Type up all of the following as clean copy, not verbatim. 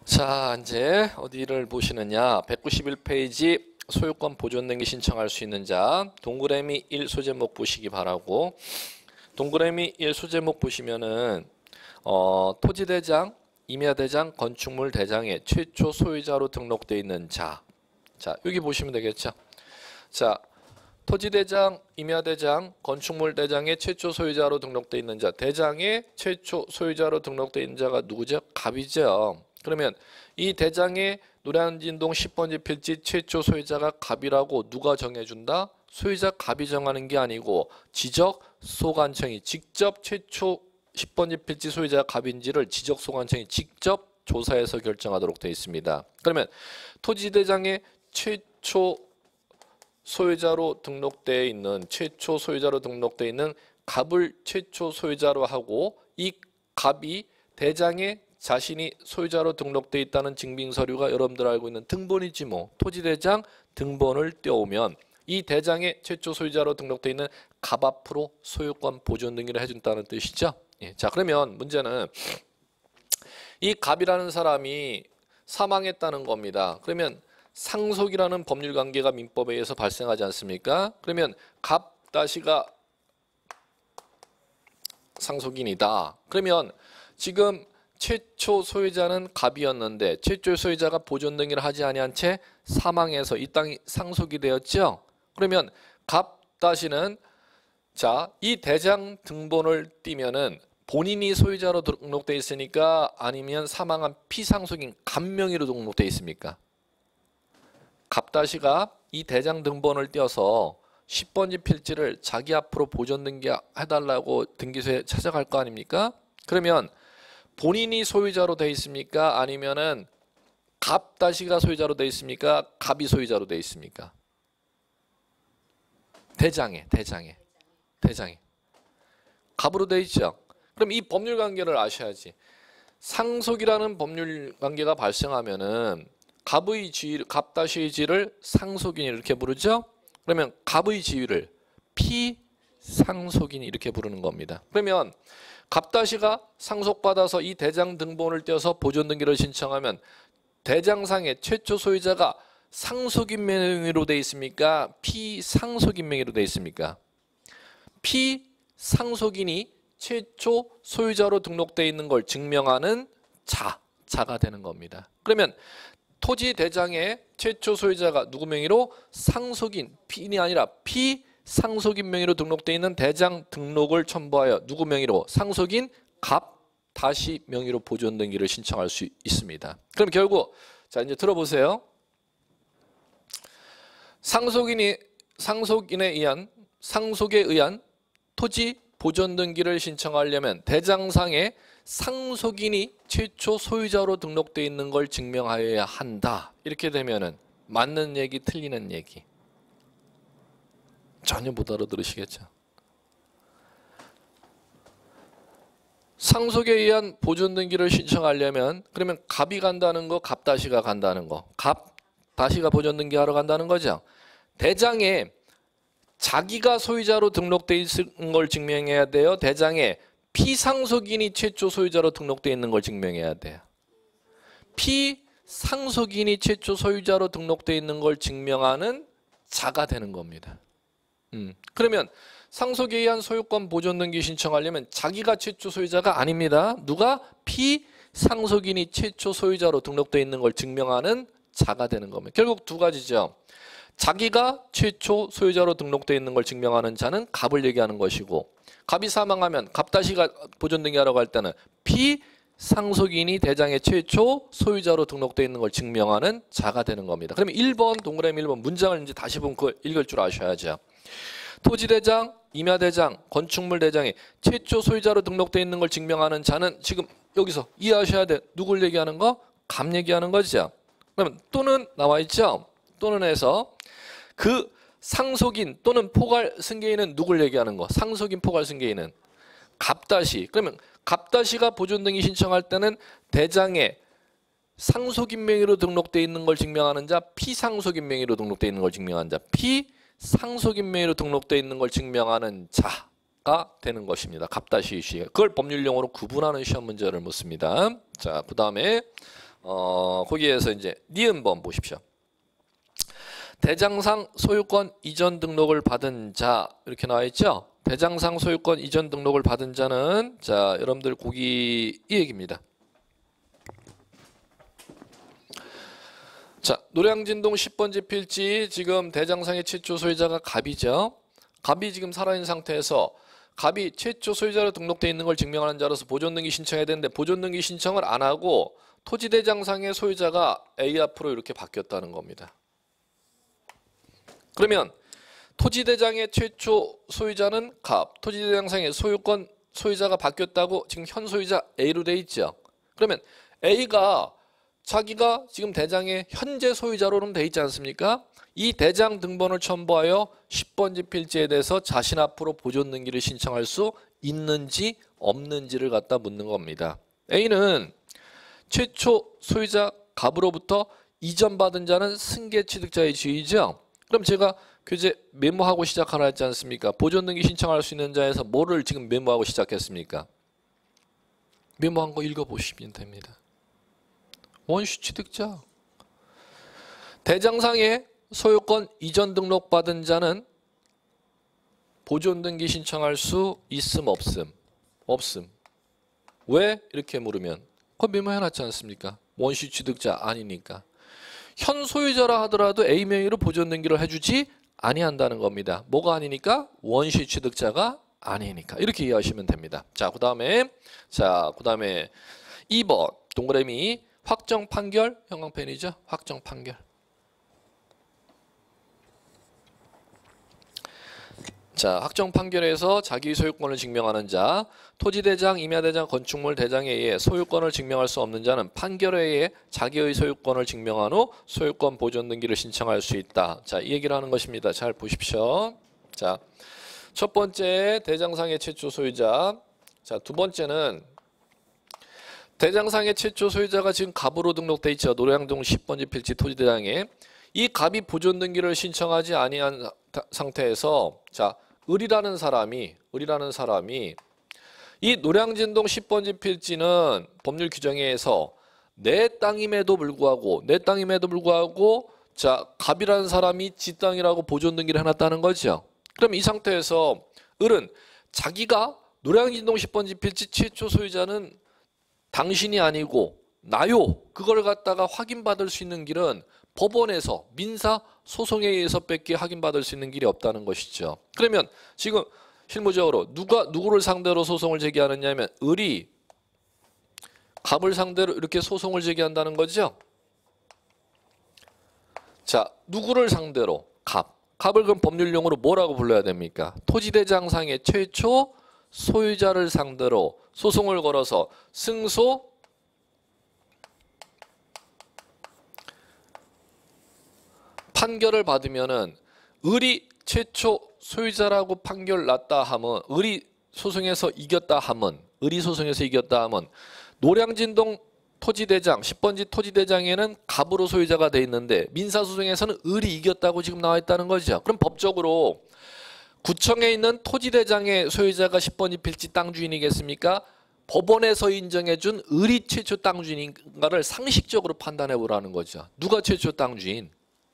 자, 이제 어디를 보시느냐? 191페이지 소유권 보존등기 신청할 수 있는 자 동그라미 1 소제목 보시기 바라고, 동그라미 1 소제목 보시면은 토지대장, 임야대장, 건축물 대장의 최초 소유자로 등록되어 있는 자. 자, 여기 보시면 되겠죠? 자, 토지대장, 임야대장, 건축물 대장의 최초 소유자로 등록되어 있는 자. 대장의 최초 소유자로 등록되어 있는 자가 누구죠? 갑이죠. 그러면 이 대장의 노량진동 10번지 필지 최초 소유자가 갑이라고 누가 정해준다? 소유자 갑이 정하는 게 아니고 지적소관청이 직접 최초 10번지 필지 소유자가 갑인지를 지적소관청이 직접 조사해서 결정하도록 되어 있습니다. 그러면 토지대장의 최초 소유자로 등록되어 있는 갑을 최초 소유자로 하고, 이 갑이 대장의 자신이 소유자로 등록되어 있다는 증빙서류가 여러분들 알고 있는 등본이지 뭐. 토지대장 등본을 떼오면 이 대장의 최초 소유자로 등록되어 있는 갑 앞으로 소유권 보존 등기를 해준다는 뜻이죠. 예. 자, 그러면 문제는 이 갑이라는 사람이 사망했다는 겁니다. 그러면 상속이라는 법률관계가 민법에 의해서 발생하지 않습니까? 그러면 갑 다시가 상속인이다. 그러면 지금 최초 소유자는 갑이었는데 최초 소유자가 보존 등기를 하지 아니한 채 사망해서 이 땅이 상속이 되었죠. 그러면 갑 다시는 자, 이 대장 등본을 띄면은 본인이 소유자로 등록되어 있으니까, 아니면 사망한 피상속인 갑 명의로 등록되어 있습니까? 갑 다시가 이 대장 등본을 띄어서 10번지 필지를 자기 앞으로 보존 등기 해달라고 등기소에 찾아갈 거 아닙니까? 그러면 본인이 소유자로 돼 있습니까? 아니면은 갑 다시가 소유자로 돼 있습니까? 갑이 소유자로 돼 있습니까? 대장에 갑으로 돼 있죠. 그럼 이 법률 관계를 아셔야지. 상속이라는 법률 관계가 발생하면은 갑의 지위, 갑 다시의 지위를 상속인 이렇게 부르죠. 그러면 갑의 지위를 피상속인 이렇게 부르는 겁니다. 그러면 갑 다시가 상속받아서 이 대장 등본을 떼어서 보존 등기를 신청하면 대장상의 최초 소유자가 상속인 명의로 돼 있습니까? 피상속인 명의로 돼 있습니까? 피상속인이 최초 소유자로 등록되어 있는 걸 증명하는 자가 되는 겁니다. 그러면 토지 대장의 최초 소유자가 누구 명의로? 상속인, 피인이 아니라 피상속인 명의로 등록되어 있는 대장 등록을 첨부하여 누구 명의로? 상속인 갑 다시 명의로 보존 등기를 신청할 수 있습니다. 그럼 결국 자, 이제 들어보세요. 상속에 의한 토지 보존 등기를 신청하려면 대장상에 상속인이 최초 소유자로 등록되어 있는 걸 증명하여야 한다. 이렇게 되면은 맞는 얘기, 틀리는 얘기 전혀 못 알아들으시겠죠. 상속에 의한 보존 등기를 신청하려면 그러면 갑이 간다는 거, 갑 다시가 간다는 거, 갑 다시가 보존 등기하러 간다는 거죠. 대장에 자기가 소유자로 등록되어 있는 걸 증명해야 돼요. 대장에 피상속인이 최초 소유자로 등록되어 있는 걸 증명해야 돼요. 피상속인이 최초 소유자로 등록되어 있는 걸 증명하는 자가 되는 겁니다. 그러면 상속에 의한 소유권 보존 등기 신청하려면 자기가 최초 소유자가 아닙니다. 누가? 피상속인이 최초 소유자로 등록되어 있는 걸 증명하는 자가 되는 겁니다. 결국 두 가지죠. 자기가 최초 소유자로 등록되어 있는 걸 증명하는 자는 갑을 얘기하는 것이고, 갑이 사망하면 갑 다시가 보존 등기하러 갈 때는 피상속인이 대장의 최초 소유자로 등록되어 있는 걸 증명하는 자가 되는 겁니다. 그러면 1번 동그라미 1번 문장을 이제 다시 보면 그걸 읽을 줄 아셔야죠. 토지대장, 임야대장, 건축물대장이 최초 소유자로 등록되어 있는 걸 증명하는 자는 지금 여기서 이해하셔야 돼. 누굴 얘기하는 거? 갑 얘기하는 거죠. 그러면 또는 나와 있죠. 또는 해서 그 상속인 또는 포괄 승계인은 누굴 얘기하는 거? 상속인 포괄 승계인은 갑 다시. 그러면 갑 다시가 보존 등기 신청할 때는 대장에 상속인 명의로 등록되어 있는 걸 증명하는 자, 피상속인 명의로 등록되어 있는 걸 증명하는 자, 피상속인 명의로 등록되어 있는 걸 증명하는 자가 되는 것입니다. 갑 다시 시. 그걸 법률 용어로 구분하는 시험 문제를 묻습니다. 자, 그 다음에 거기에서 이제 니은번 보십시오. 대장상 소유권 이전 등록을 받은 자 이렇게 나와 있죠. 대장상 소유권 이전 등록을 받은 자는 자 여러분들 거기 이 얘기입니다. 자 노량진동 10번지 필지 지금 대장상의 최초 소유자가 갑이죠. 갑이 지금 살아있는 상태에서 갑이 최초 소유자로 등록되어 있는 걸 증명하는 자로서 보존등기 신청해야 되는데 보존등기 신청을 안 하고 토지대장상의 소유자가 A 앞으로 이렇게 바뀌었다는 겁니다. 그러면 토지대장의 최초 소유자는 갑, 토지대장상의 소유권 소유자가 바뀌었다고 지금 현 소유자 A로 돼 있죠. 그러면 A가 자기가 지금 대장의 현재 소유자로는 돼 있지 않습니까? 이 대장 등본을 첨부하여 10번지 필지에 대해서 자신 앞으로 보존등기를 신청할 수 있는지 없는지를 갖다 묻는 겁니다. A는 최초 소유자 갑으로부터 이전받은 자는 승계취득자의 지위죠. 그럼 제가 교재 메모하고 시작하라 했지 않습니까? 보존등기 신청할 수 있는 자에서 뭐를 지금 메모하고 시작했습니까? 메모한 거 읽어보시면 됩니다. 원시 취득자. 대장상의 소유권 이전 등록받은 자는 보존등기 신청할 수 있음 없음? 없음. 왜? 이렇게 물으면 그거 메모해놨지 않습니까? 원시 취득자 아니니까. 현 소유자라 하더라도 A 명의로 보존등기를 해주지 아니한다는 겁니다. 뭐가 아니니까? 원시 취득자가 아니니까. 이렇게 이해하시면 됩니다. 자, 그다음에 2번 동그라미 확정 판결 형광펜이죠. 확정 판결. 자, 확정 판결에서 자기 소유권을 증명하는 자, 토지대장, 임야대장, 건축물 대장에 의해 소유권을 증명할 수 없는 자는 판결에 의해 자기의 소유권을 증명한 후 소유권 보존 등기를 신청할 수 있다. 자, 이 얘기를 하는 것입니다. 잘 보십시오. 자, 첫 번째 대장상의 최초 소유자. 자, 두 번째는 대장상의 최초 소유자가 지금 갑으로 등록돼 있죠. 노량동 10번지 필지 토지대장에. 이 갑이 보존 등기를 신청하지 아니한 상태에서 자, 을이라는 사람이 이 노량진동 10번지 필지는 법률 규정에 의해서 내 땅임에도 불구하고 자, 갑이라는 사람이 지 땅이라고 보존 등기를 해놨다는 거죠. 그럼 이 상태에서 을은 자기가 노량진동 10번지 필지 최초 소유자는 당신이 아니고 나요. 그걸 갖다가 확인받을 수 있는 길은 법원에서 민사 소송에 의해서 뺏기 확인받을 수 있는 길이 없다는 것이죠. 그러면 지금 실무적으로 누구를 상대로 소송을 제기하느냐면 을이 갑을 상대로 이렇게 소송을 제기한다는 거죠. 자, 누구를 상대로? 갑을 그럼 법률용어로 뭐라고 불러야 됩니까? 토지대장상의 최초 소유자를 상대로 소송을 걸어서 승소 판결을 받으면은 을이 최초 소유자라고 판결 났다 하면 을이 소송에서 이겼다 하면 노량진동 토지대장 10번지 토지대장에는 갑으로 소유자가 돼 있는데 민사소송에서는 을이 이겼다고 지금 나와 있다는 거죠. 그럼 법적으로 구청에 있는 토지대장의 소유자가 10번지 필지 땅 주인이겠습니까? 법원에서 인정해준 을이 최초 땅 주인인가를 상식적으로 판단해 보라는 거죠. 누가 최초 땅 주인?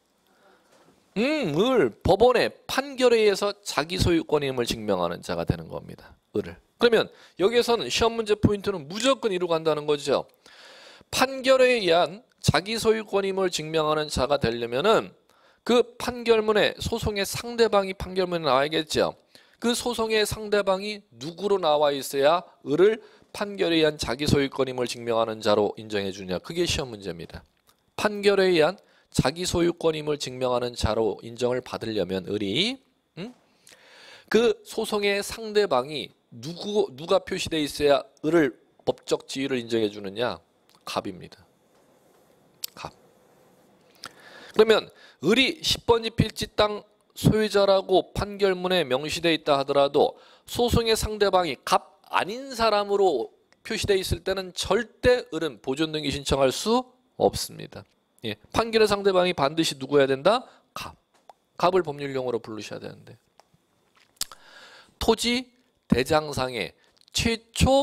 법원의 판결에 의해서 자기 소유권임을 증명하는 자가 되는 겁니다. 을을. 그러면 여기에서는 시험 문제 포인트는 무조건 이루 간다는 거죠. 판결에 의한 자기 소유권임을 증명하는 자가 되려면은 그 판결문에 소송의 상대방이 판결문에 나와야겠죠. 그 소송의 상대방이 누구로 나와 있어야 을을 판결에 의한 자기 소유권임을 증명하는 자로 인정해 주냐. 그게 시험 문제입니다. 판결에 의한 자기 소유권임을 증명하는 자로 인정을 받으려면 을이 그 소송의 상대방이 누가 표시되어 있어야 을을 법적 지위를 인정해 주느냐? 갑입니다. 갑. 그러면 을이 10번지 필지 땅 소유자라고 판결문에 명시되어 있다 하더라도 소송의 상대방이 갑 아닌 사람으로 표시되어 있을 때는 절대 을은 보존등기 신청할 수 없습니다. 예, 판결의 상대방이 반드시 누구여야 된다? 갑을 법률용어로 부르셔야 되는데 토지 대장상의 최초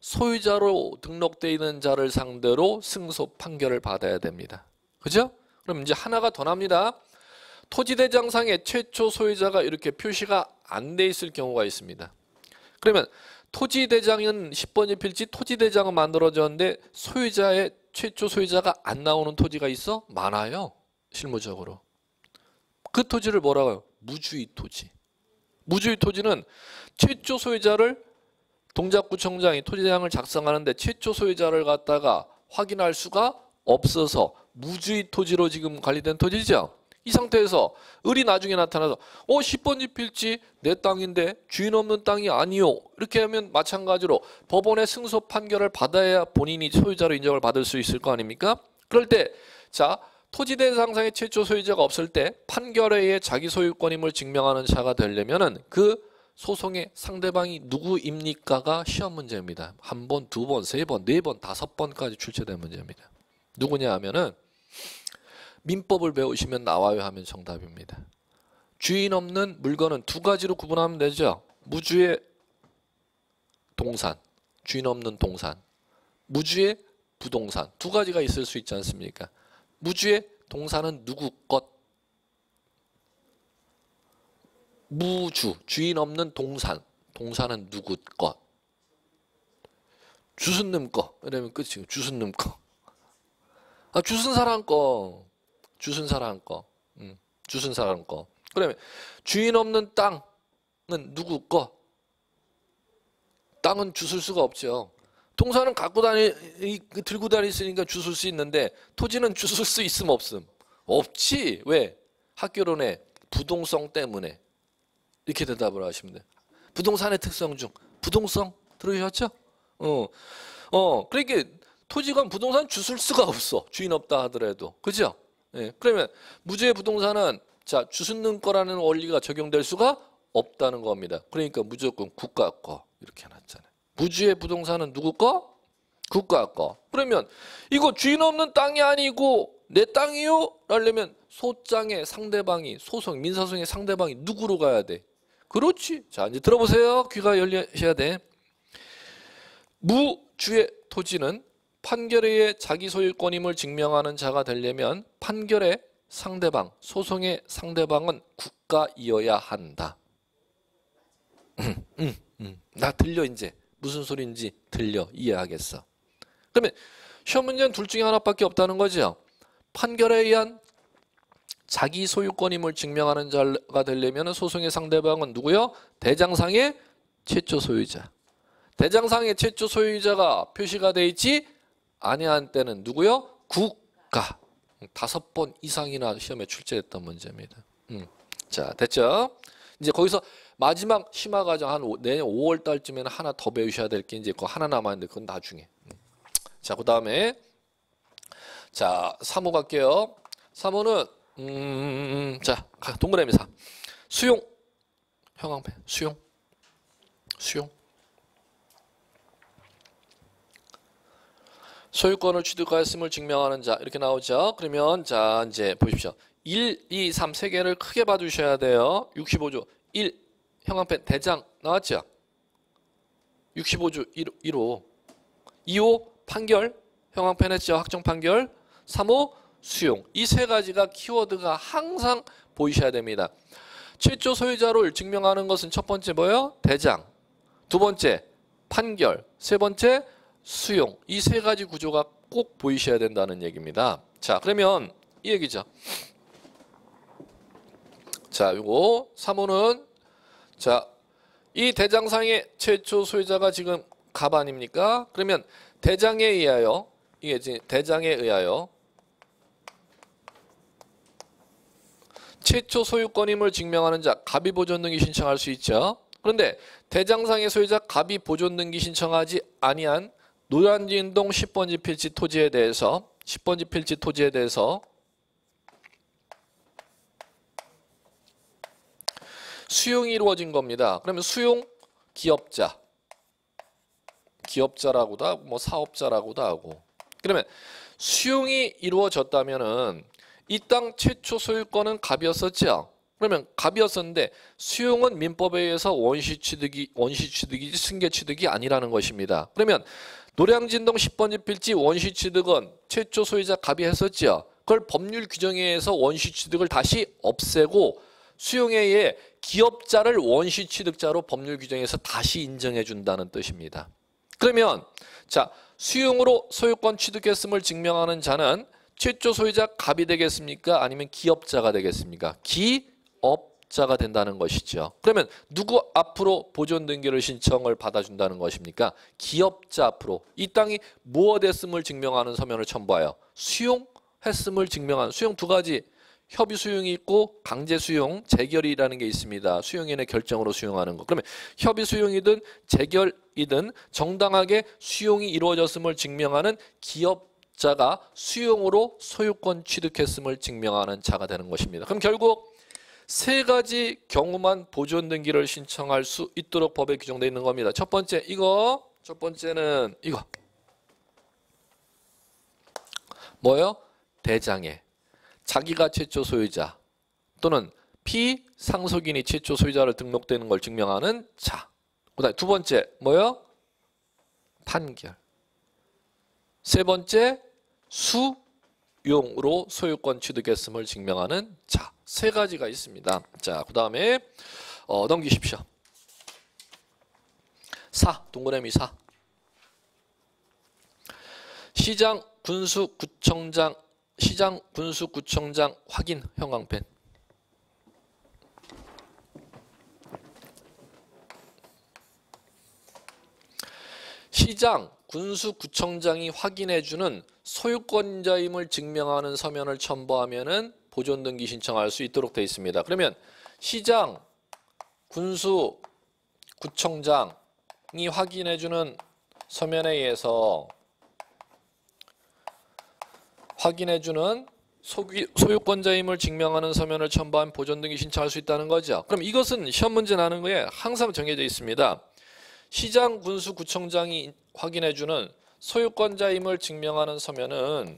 소유자로 등록되어 있는 자를 상대로 승소 판결을 받아야 됩니다. 그죠? 그럼 이제 하나가 더 납니다. 토지대장상에 최초 소유자가 이렇게 표시가 안 돼 있을 경우가 있습니다. 그러면 토지대장은 10번지 필지 토지대장은 만들어졌는데 소유자의 최초 소유자가 안 나오는 토지가 있어? 많아요. 실무적으로. 그 토지를 뭐라고 해요? 무주의 토지. 무주의 토지는 최초 소유자를 동작구청장이 토지대장을 작성하는데 최초 소유자를 갖다가 확인할 수가 없어서 무주의 토지로 지금 관리된 토지죠. 이 상태에서 을이 나중에 나타나서 10번지 필지 내 땅인데 주인 없는 땅이 아니요. 이렇게 하면 마찬가지로 법원의 승소 판결을 받아야 본인이 소유자로 인정을 받을 수 있을 거 아닙니까? 그럴 때 자 토지대장상의 최초 소유자가 없을 때 판결에 의해 자기 소유권임을 증명하는 자가 되려면은 그 소송의 상대방이 누구입니까가 시험 문제입니다. 한 번, 두 번, 세 번, 네 번, 다섯 번까지 출제된 문제입니다. 누구냐 하면은 민법을 배우시면 나와요 하면 정답입니다. 주인 없는 물건은 두 가지로 구분하면 되죠. 무주의 동산, 주인 없는 동산, 무주의 부동산 두 가지가 있을 수 있지 않습니까? 무주의 동산은 누구 것? 무주, 주인 없는 동산, 동산은 누구 것? 주순님 거. 이러면 끝이에요. 주순님 거. 주순 사람 거. 주순 사람 거. 주순 사람 거. 그러면 주인 없는 땅은 누구 거? 땅은 주술 수가 없죠. 동산은 들고 다니으니까 주술 수 있는데 토지는 주술 수 있음 없음? 없지. 왜? 학교론의 부동성 때문에. 이렇게 대답을 하시면 돼요. 부동산의 특성 중 부동성 들으셨죠? 그러니까 토지건 부동산 주술 수가 없어. 주인 없다 하더라도. 그죠? 예. 그러면 무주의 부동산은 자 주순는 거라는 원리가 적용될 수가 없다는 겁니다. 그러니까 무조건 국가 거 이렇게 해놨잖아요. 무주의 부동산은 누구 거? 국가 거. 그러면 이거 주인 없는 땅이 아니고 내 땅이요? 라려면 소장의 상대방이 소송 민사소송의 상대방이 누구로 가야 돼? 그렇지. 자 이제 들어보세요. 귀가 열리셔야 돼. 무주의 토지는 판결에 의해 자기 소유권임을 증명하는 자가 되려면 판결의 상대방, 소송의 상대방은 국가이어야 한다. 나 들려 이제. 무슨 소리인지 들려. 이해하겠어. 그러면 시험 문제는 둘 중에 하나밖에 없다는 거죠. 판결에 의한 자기 소유권임을 증명하는 자가 되려면 소송의 상대방은 누구요? 대장상의 최초 소유자. 대장상의 최초 소유자가 표시가 돼 있지 아니한 때는 누구요? 국가. 5번 이상이나 시험에 출제했던 문제입니다. 자 됐죠? 이제 거기서 마지막 심화과정 한 내년 5월 달쯤에는 하나 더 배우셔야 될 게 이제 그거 하나 남았는데 그건 나중에. 자 그 다음에 자 3호 갈게요. 3호는 자 동그라미 4 수용 형광펜 수용 소유권을 취득하였음을 증명하는 자 이렇게 나오죠. 그러면 자 이제 보십시오. 1, 2, 3 세 개를 크게 봐주셔야 돼요. 65조 1 형광펜 대장 나왔죠. 65조 1호 2호 판결 형광펜 했죠. 확정 판결 3호 수용 이 세 가지가 키워드가 항상 보이셔야 됩니다. 최초 소유자를 증명하는 것은 첫 번째 뭐예요? 대장 두 번째 판결 세 번째 수용 이 세 가지 구조가 꼭 보이셔야 된다는 얘기입니다. 자 그러면 이 얘기죠. 자 요거 3호는 자 이 대장상의 최초 소유자가 지금 갑 아닙니까? 그러면 대장에 의하여 이게 지금 대장에 의하여 최초 소유권임을 증명하는 자 갑이 보존등기 신청할 수 있죠. 그런데 대장상의 소유자 갑이 보존등기 신청하지 아니한 노량진동 10번지 필지 토지에 대해서 10번지 필지 토지에 대해서 수용이 이루어진 겁니다. 그러면 수용 기업자라고도 하고 뭐 사업자라고도 하고 그러면 수용이 이루어졌다면은 이 땅 최초 소유권은 갑이었었죠. 그러면 갑이었었는데 수용은 민법에 의해서 원시 취득이지 승계 취득이 아니라는 것입니다. 그러면 노량진동 10번지 필지 원시 취득은 최초 소유자 갑이 했었죠. 그걸 법률 규정에 의해서 원시 취득을 다시 없애고 수용에 의해 기업자를 원시 취득자로 법률 규정에서 다시 인정해 준다는 뜻입니다. 그러면 자, 수용으로 소유권 취득했음을 증명하는 자는 최초 소유자 갑이 되겠습니까? 아니면 기업자가 되겠습니까? 기업자가 된다는 것이죠. 그러면 누구 앞으로 보존 등기를 신청을 받아준다는 것입니까? 기업자 앞으로. 이 땅이 무엇했음을 증명하는 서면을 첨부하여 수용했음을 증명하는 수용 두 가지. 협의 수용이 있고 강제 수용, 재결이라는 게 있습니다. 수용인의 결정으로 수용하는 거. 그러면 협의 수용이든 재결이든 정당하게 수용이 이루어졌음을 증명하는 기업자가 수용으로 소유권 취득했음을 증명하는 자가 되는 것입니다. 그럼 결국 세 가지 경우만 보존 등기를 신청할 수 있도록 법에 규정되어 있는 겁니다. 첫 번째 이거, 첫 번째는 이거. 뭐요? 대장에 자기가 최초 소유자 또는 피상속인이 최초 소유자로 등록되는 걸 증명하는 자. 그다음에 두 번째 뭐요? 판결. 세 번째 수용으로 소유권 취득했음을 증명하는 자. 세 가지가 있습니다. 자, 그다음에 넘기십시오. 4. 동그라미 4. 시장, 군수, 구청장 시장, 군수, 구청장 확인 형광펜. 시장, 군수, 구청장이 확인해주는 소유권자임을 증명하는 서면을 첨부하면은 보존 등기 신청할 수 있도록 되어 있습니다. 그러면 시장, 군수, 구청장이 확인해주는 서면에 의해서 확인해주는 소유권자임을 증명하는 서면을 첨부한 보존 등기 신청할 수 있다는 거죠. 그럼 이것은 시험 문제 나는 거에 항상 정해져 있습니다. 시장, 군수, 구청장이 확인해주는 소유권자임을 증명하는 서면은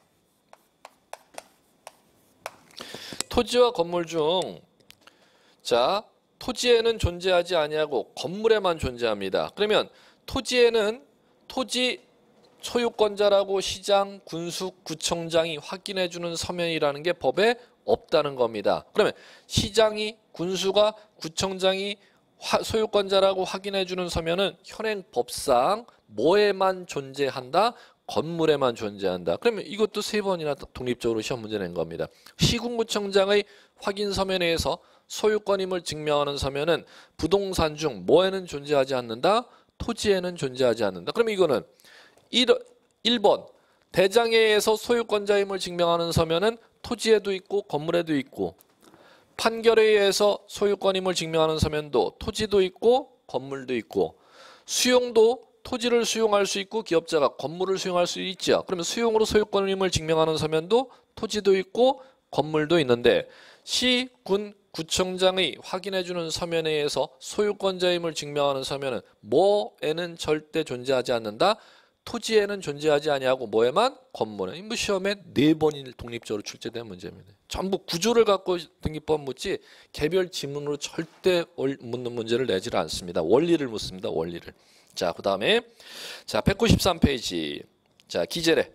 토지와 건물 중 자, 토지에는 존재하지 아니하고 건물에만 존재합니다. 그러면 토지에는 토지 소유권자라고 시장, 군수, 구청장이 확인해주는 서면이라는 게 법에 없다는 겁니다. 그러면 시장이, 군수가, 구청장이 소유권자라고 확인해주는 서면은 현행법상 뭐에만 존재한다? 건물에만 존재한다. 그러면 이것도 세 번이나 독립적으로 시험 문제 낸 겁니다. 시군구청장의 확인 서면에 의해서 소유권임을 증명하는 서면은 부동산 중 뭐에는 존재하지 않는다? 토지에는 존재하지 않는다. 그러면 이거는 1번 대장에 의해서 소유권자임을 증명하는 서면은 토지에도 있고 건물에도 있고 판결에 의해서 소유권임을 증명하는 서면도 토지도 있고 건물도 있고 수용도 토지를 수용할 수 있고 기업자가 건물을 수용할 수 있죠. 그러면 수용으로 소유권임을 증명하는 서면도 토지도 있고 건물도 있는데 시, 군, 구청장이 확인해주는 서면에 의해서 소유권자임을 증명하는 서면은 뭐에는 절대 존재하지 않는다. 토지에는 존재하지 아니하고 뭐에만? 건물에. 시험에 4번이 독립적으로 출제된 문제입니다. 전부 구조를 갖고 등기법 묻지 개별 지문으로 절대 묻는 문제를 내지를 않습니다. 원리를 묻습니다. 원리를. 자, 그다음에 자, 193페이지. 자, 기재례.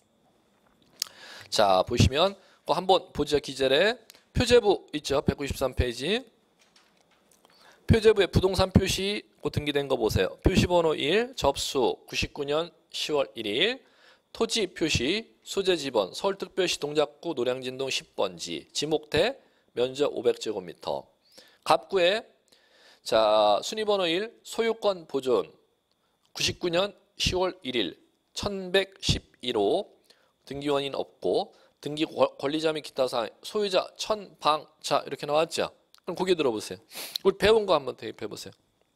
자, 보시면 한번 보죠. 기재례. 표제부 있죠. 193페이지. 표제부에 부동산 표시 등기된 거 보세요. 표시번호 1, 접수 99년 10월 1일, 토지 표시, 소재 지번, 서울특별시 동작구 노량진동 10번지, 지목대, 면적 500제곱미터. 갑구에 자 순위번호 1, 소유권 보존 99년 10월 1일 1111호, 등기원인 없고 등기 권리자 및 기타 사항, 소유자 천방자 이렇게 나왔죠. 그럼 고개 들어보세요. 우리 배운 거 한번 대입해 보세요.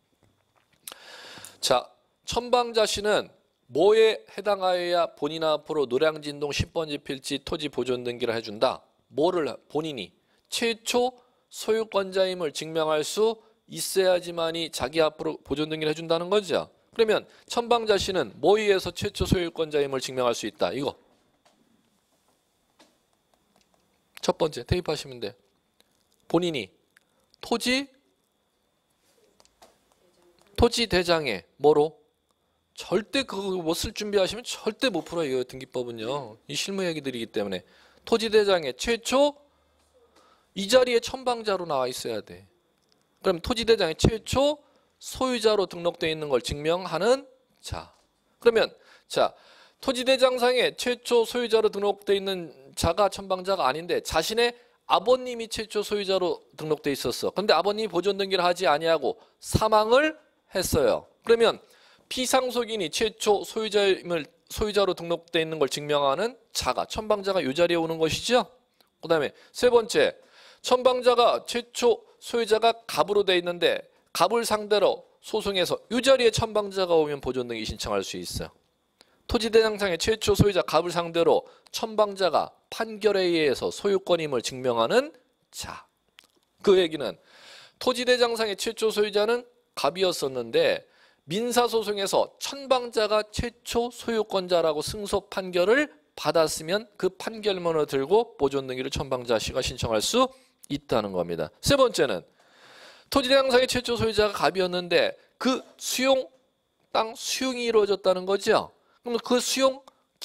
자, 천방자 씨는 뭐에 해당하여야 본인 앞으로 노량진동 10번지 필지 토지 보존 등기를 해준다? 뭐를 본인이 최초 소유권자임을 증명할 수 있어야지만이 자기 앞으로 보존 등기를 해준다는 거죠. 그러면 천방자 씨는 뭐에 의해서 최초 소유권자임을 증명할 수 있다? 이거 첫 번째 대입하시면 돼. 본인이 토지 대장에 뭐로? 절대 그거 뭐 쓸 준비하시면 절대 못 풀어요. 등기법은요. 이 실무 얘기들이기 때문에 토지 대장에 최초 이 자리에 첨방자로 나와 있어야 돼. 그럼 토지 대장에 최초 소유자로 등록되어 있는 걸 증명하는 자. 그러면 자, 토지 대장상에 최초 소유자로 등록되어 있는 자가 첨방자가 아닌데 자신의 아버님이 최초 소유자로 등록돼 있었어. 그런데 아버님이 보존 등기를 하지 아니하고 사망을 했어요. 그러면 피상속인이 최초 소유자로 등록돼 있는 걸 증명하는 자가 첨방자가 이 자리에 오는 것이죠. 그다음에 세 번째, 첨방자가 최초 소유자가 갑으로 돼 있는데 갑을 상대로 소송해서 이 자리에 첨방자가 오면 보존 등기 신청할 수 있어요. 토지대장상의 최초 소유자 갑을 상대로 첨방자가 판결에 의해서 소유권임을 증명하는 자. 그 얘기는 토지대장상의 최초 소유자는 갑이었었는데 민사소송에서 첨방자가 최초 소유권자라고 승소 판결을 받았으면 그 판결문을 들고 보존 등기를 첨방자 씨가 신청할 수 있다는 겁니다. 세 번째는 토지대장상의 최초 소유자가 갑이었는데 그 땅 수용이 이루어졌다는 거죠. 그럼 그 수용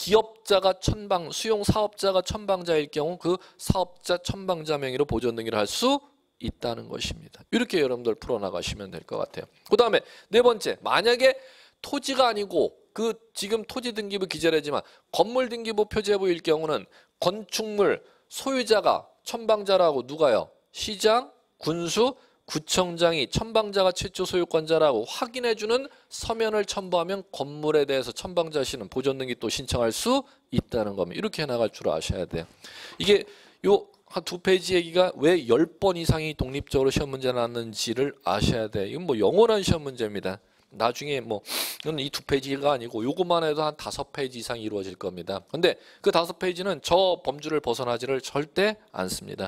사업자가 첨방자일 경우 그 사업자 첨방자 명의로 보존 등기를 할 수 있다는 것입니다. 이렇게 여러분들 풀어나가시면 될 것 같아요. 그 다음에 네 번째, 만약에 토지가 아니고 그 지금 토지등기부 기재례지만 건물등기부 표제부일 경우는 건축물 소유자가 첨방자라고 누가요? 시장, 군수, 구청장이 첨방자가 최초 소유권자라고 확인해주는 서면을 첨부하면 건물에 대해서 첨방자 씨는 보존등기 또 신청할 수 있다는 겁니다. 이렇게 해나갈 줄 아셔야 돼요. 이게 요 한 두 페이지 얘기가 왜 10번 이상이 독립적으로 시험 문제 나왔는지를 아셔야 돼. 이건 뭐 영원한 시험 문제입니다. 나중에 뭐 이건 이 두 페이지가 아니고 요것만 해도 한 5페이지 이상 이루어질 겁니다. 근데 그 5페이지는 저 범주를 벗어나지를 절대 않습니다.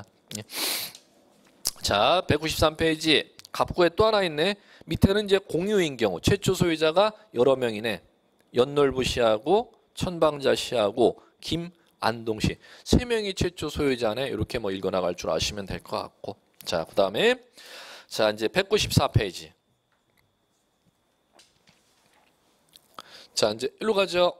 자, 193페이지 갑구에 또 하나 있네. 밑에는 이제 공유인 경우 최초 소유자가 여러 명이네. 연놀부 씨하고 천방자 씨하고 김안동 씨 3명이 최초 소유자네. 이렇게 뭐 읽어나갈 줄 아시면 될 것 같고. 자, 그 다음에 자 이제 194페이지. 자, 이제 일로 가죠.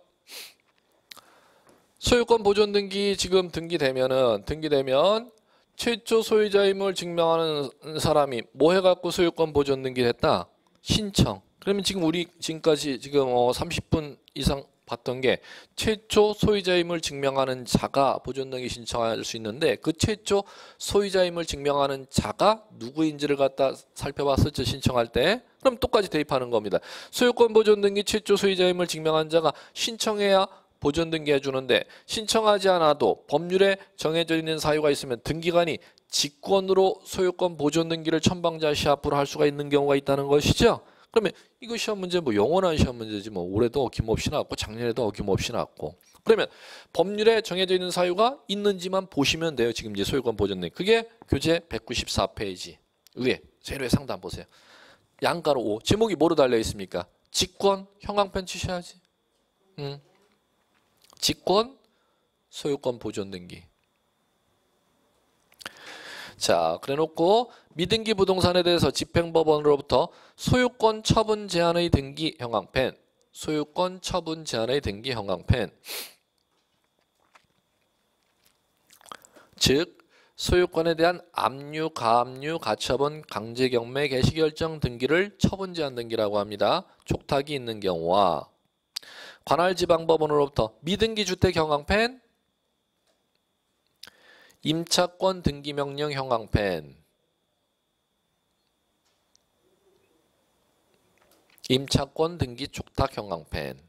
소유권 보존 등기 지금 등기되면 최초 소유자임을 증명하는 사람이 뭐 해갖고 소유권 보존 등기를 했다? 신청. 그러면 지금 우리 지금까지 지금 30분 이상 봤던 게 최초 소유자임을 증명하는 자가 보존 등기 신청할 수 있는데 그 최초 소유자임을 증명하는 자가 누구인지를 갖다 살펴봤었죠. 신청할 때. 그럼 똑같이 대입하는 겁니다. 소유권 보존 등기 최초 소유자임을 증명한 자가 신청해야 보존 등기해 주는데 신청하지 않아도 법률에 정해져 있는 사유가 있으면 등기관이 직권으로 소유권 보존 등기를 첨방자 시 앞으로 할 수가 있는 경우가 있다는 것이죠. 그러면 이거 시험 문제 뭐 영원한 시험 문제지 뭐 올해도 어김없이 나왔고 작년에도 어김없이 나왔고 그러면 법률에 정해져 있는 사유가 있는지만 보시면 돼요. 지금 이제 소유권 보존 등기 그게 교재 194페이지 위에 제일 위에 상단 보세요. 양가로 5 제목이 뭐로 달려 있습니까? 직권 형광펜 치셔야지. 직권 소유권 보존 등기. 자, 그래놓고 미등기 부동산에 대해서 집행법원으로부터 소유권 처분 제한의 등기 형광펜, 소유권 처분 제한의 등기 형광펜. 즉 소유권에 대한 압류, 가압류, 가처분, 강제 경매, 개시 결정 등기를 처분 제한 등기라고 합니다. 촉탁이 있는 경우와 관할 지방법원으로부터 미등기 주택 형광펜, 임차권 등기 명령 형광펜, 임차권 등기 촉탁 형광펜.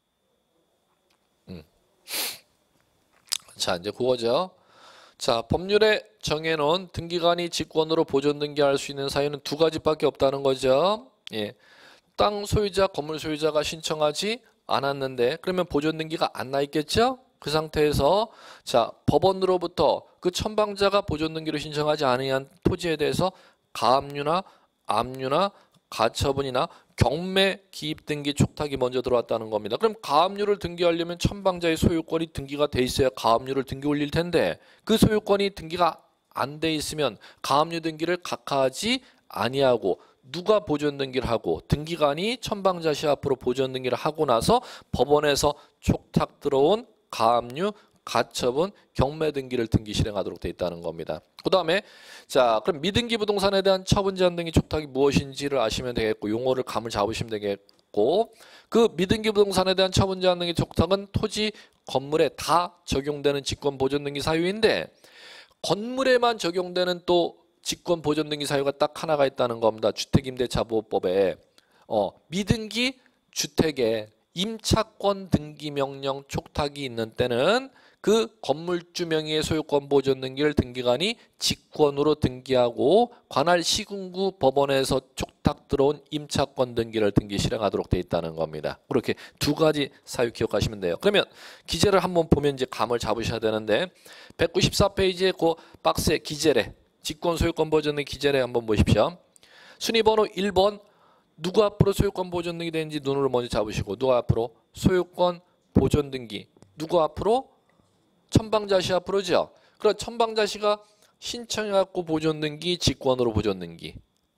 자, 이제 그거죠. 자, 법률에 정해놓은 등기관이 직권으로 보존 등기할 수 있는 사유는 두 가지밖에 없다는 거죠. 예. 땅 소유자, 건물 소유자가 신청하지 않았는데 그러면 보존 등기가 안 나 있겠죠? 그 상태에서 자, 법원으로부터 그 첨방자가 보존 등기를 신청하지 않은 토지에 대해서 가압류나 압류나 가처분이나 경매 기입 등기 촉탁이 먼저 들어왔다는 겁니다. 그럼 가압류를 등기하려면 첨방자의 소유권이 등기가 돼 있어야 가압류를 등기 올릴 텐데 그 소유권이 등기가 안 돼 있으면 가압류 등기를 각하하지 아니하고 누가 보존 등기를 하고 등기관이 천방자시 앞으로 보존 등기를 하고 나서 법원에서 촉탁 들어온 가압류, 가처분, 경매 등기를 등기 실행하도록 돼 있다는 겁니다. 그 다음에 자 그럼 미등기 부동산에 대한 처분 제한 등기 촉탁이 무엇인지를 아시면 되겠고 용어를 감을 잡으시면 되겠고 그 미등기 부동산에 대한 처분 제한 등기 촉탁은 토지 건물에 다 적용되는 직권 보존 등기 사유인데 건물에만 적용되는 또 직권 보존 등기 사유가 딱 하나가 있다는 겁니다. 주택임대차보호법에 미등기 주택에 임차권 등기 명령 촉탁이 있는 때는 그 건물주 명의의 소유권 보존 등기를 등기관이 직권으로 등기하고 관할 시군구 법원에서 촉탁 들어온 임차권 등기를 등기 실행하도록 돼 있다는 겁니다. 그렇게 두 가지 사유 기억하시면 돼요. 그러면 기재를 한번 보면 이제 감을 잡으셔야 되는데 194페이지에 그 박스에 기재래 직권 소유권 보존 등기 기재래 한번 보십시오. 순위번호 1번 누구 앞으로 소유권 보존 등기 되는지 눈으로 먼저 잡으시고 누구 앞으로 소유권 보존 등기 누구 앞으로 천방자시 앞으로죠. 그럼 천방자시가 신청해갖고 보존 등기 직권으로 보존 등기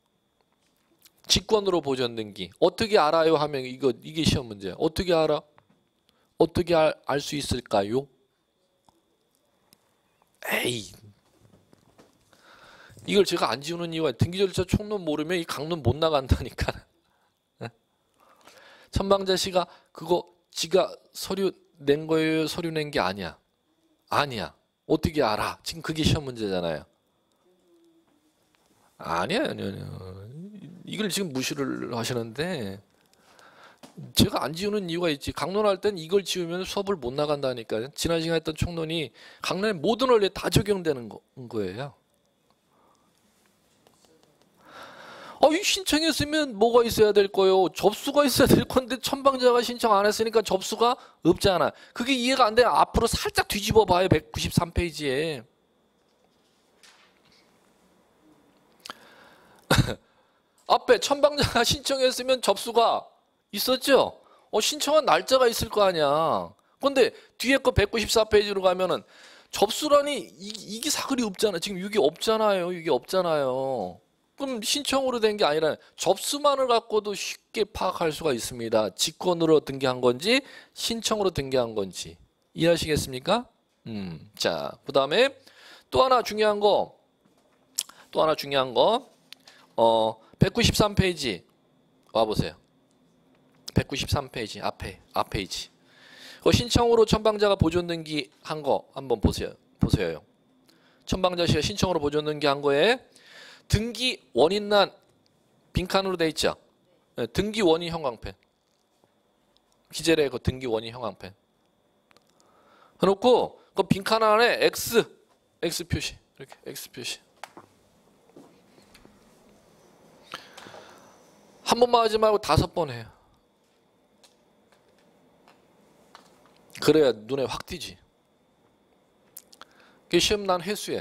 직권으로 보존 등기 어떻게 알아요 하면 이게 시험 문제야. 어떻게 알아? 어떻게 알 수 있을까요? 에이 이걸 제가 안 지우는 이유가 등기절차 총론 모르면 이 강론 못 나간다니까. 천방자시가 그거 지가 서류 낸 거예요? 서류 낸 게 아니야. 아니야. 어떻게 알아? 지금 그게 시험 문제잖아요. 아니야. 이걸 지금 무시를 하시는데 제가 안 지우는 이유가 있지. 강론할 땐 이걸 지우면 수업을 못 나간다니까요. 지난 시간에 했던 총론이 강론의 모든 원리에 다 적용되는 거예요. 이 신청했으면 뭐가 있어야 될 거예요? 접수가 있어야 될 건데 천방자가 신청 안 했으니까 접수가 없잖아. 그게 이해가 안 돼. 앞으로 살짝 뒤집어 봐요. 193페이지에. 앞에 천방자가 신청했으면 접수가 있었죠? 신청한 날짜가 있을 거 아니야. 근데 뒤에 거 194페이지로 가면은 접수란이 이게 사글이 없잖아. 지금 이게 없잖아요. 이게 없잖아요. 그럼 신청으로 된 게 아니라 접수만을 갖고도 쉽게 파악할 수가 있습니다. 직권으로 등기한 건지 신청으로 등기한 건지 이해하시겠습니까? 자, 그 다음에 또 하나 중요한 거 193페이지 와보세요. 193페이지 앞페이지 신청으로 천방자가 보존 등기한 거 한번 보세요. 천방자씨가 신청으로 보존 등기한 거에 등기 원인란 빈칸으로 돼 있죠. 네, 등기 원인 형광펜. 기재래 그 등기 원인 형광펜. 해놓고 그 빈칸 안에 X 표시 이렇게 X 표시. 한 번만 하지 말고 5번 해요. 그래야 눈에 확 띄지. 그게 시험 난 횟수에.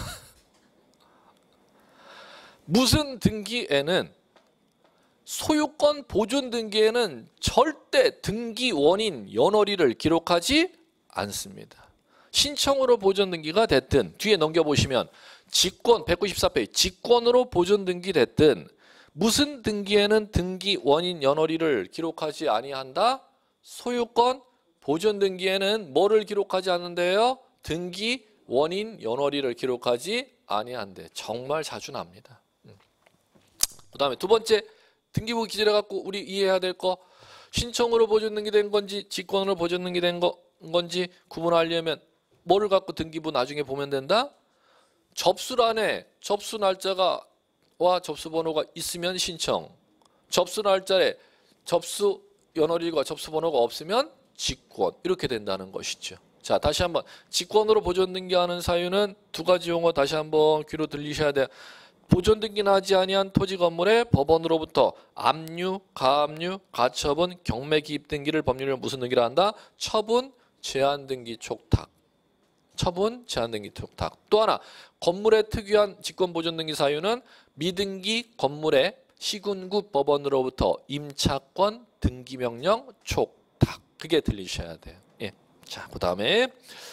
무슨 등기에는 소유권 보존 등기에는 절대 등기 원인 연월일을 기록하지 않습니다. 신청으로 보존 등기가 됐든 뒤에 넘겨보시면 직권 194페이지 직권으로 보존 등기 됐든 무슨 등기에는 등기 원인 연월일을 기록하지 아니한다? 소유권 보존 등기에는 뭐를 기록하지 않는데요? 등기 원인 연월일을 기록하지 아니한대. 정말 자주 납니다. 그 다음에 두 번째 등기부 기재를 갖고 우리 이해해야 될 거 신청으로 보존 등기된 건지 직권으로 보존 등기된 건지 구분하려면 뭐를 갖고 등기부 나중에 보면 된다? 접수란에 접수 날짜가 와 접수 번호가 있으면 신청 접수 날짜에 접수 연월일과 접수 번호가 없으면 직권 이렇게 된다는 것이죠. 자 다시 한번 직권으로 보존 등기하는 사유는 두 가지 용어 다시 한번 귀로 들리셔야 돼요. 보존 등기는 하지 아니한 토지 건물에 법원으로부터 압류, 가압류, 가처분, 경매 기입 등기를 법률로 무슨 등기를 한다? 처분, 제한 등기 촉탁. 처분, 제한 등기 촉탁. 또 하나 건물의 특유한 직권 보존 등기 사유는 미등기 건물의 시군구 법원으로부터 임차권 등기 명령 촉탁. 그게 들리셔야 돼요. 예. 자, 그다음에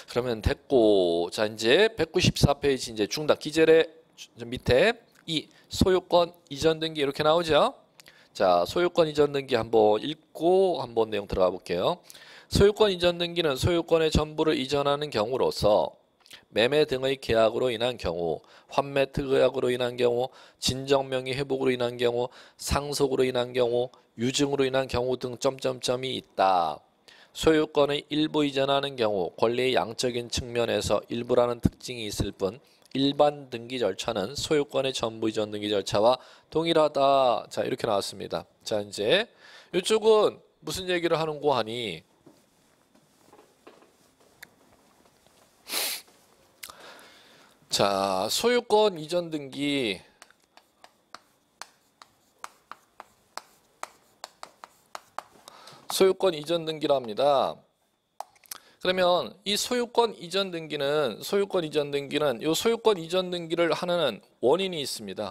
그러면 됐고, 자 이제 194페이지 이제 중단 기재례 밑에 이 소유권 이전 등기 이렇게 나오죠. 자, 소유권 이전 등기 한번 읽고 한번 내용 들어가 볼게요. 소유권 이전 등기는 소유권의 전부를 이전하는 경우로서 매매 등의 계약으로 인한 경우, 환매 특약으로 인한 경우, 진정명의 회복으로 인한 경우, 상속으로 인한 경우, 유증으로 인한 경우 등 점점점이 있다. 소유권의 일부 이전하는 경우 권리의 양적인 측면에서 일부라는 특징이 있을 뿐 일반 등기 절차는 소유권의 전부 이전 등기 절차와 동일하다. 자, 이렇게 나왔습니다. 자, 이제 이쪽은 무슨 얘기를 하는고 하니 자, 소유권 이전 등기 소유권 이전 등기랍니다. 그러면 이 소유권 이전 등기는 이 소유권 이전 등기를 하는 원인이 있습니다.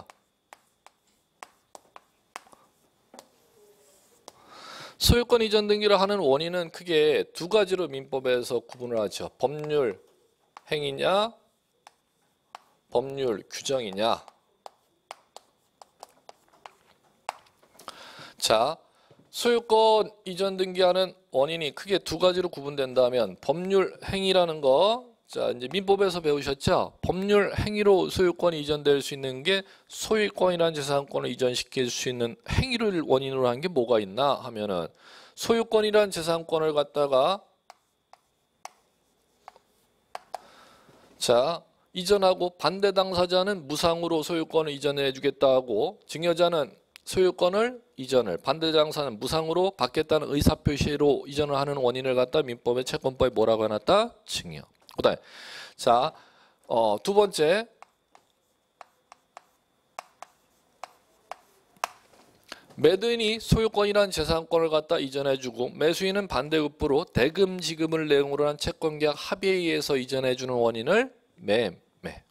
소유권 이전 등기를 하는 원인은 크게 두 가지로 민법에서 구분을 하죠. 법률 행위냐, 법률 규정이냐. 자, 소유권 이전 등기하는 원인이 크게 두 가지로 구분된다면 법률 행위라는 거, 자 이제 민법에서 배우셨죠? 법률 행위로 소유권이 이전될 수 있는 게 소유권이라는 재산권을 이전시킬 수 있는 행위를 원인으로 하는 게 뭐가 있나 하면은 소유권이라는 재산권을 갖다가 자 이전하고 반대 당사자는 무상으로 소유권을 이전해 주겠다 하고 증여자는 소유권을 이전을 반대 당사자는 무상으로 받겠다는 의사표시로 이전을 하는 원인을 갖다 민법의 채권법에 뭐라고 해놨다? 증여. 그다음에 자 두 번째 매도인이 소유권이란 재산권을 갖다 이전해주고 매수인은 반대급부로 대금 지급을 내용으로 한 채권계약 합의에 의해서 이전해주는 원인을 매매.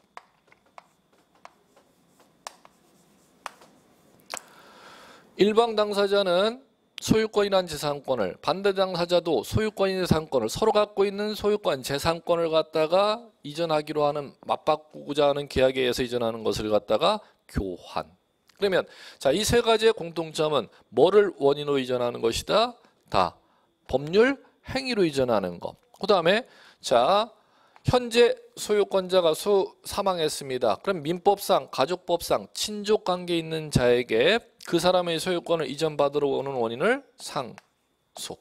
일방 당사자는 소유권이란 재산권을 반대 당사자도 소유권인 재산권을 서로 갖고 있는 소유권 재산권을 갖다가 이전하기로 하는 맞바꾸고자 하는 계약에 의해서 이전하는 것을 갖다가 교환. 그러면 자, 이 세 가지의 공통점은 뭐를 원인으로 이전하는 것이다? 다 법률 행위로 이전하는 것. 그다음에 자, 현재 소유권자가 사망했습니다. 그럼 민법상, 가족법상 친족 관계에 있는 자에게 그 사람의 소유권을 이전받으러 오는 원인을 상속.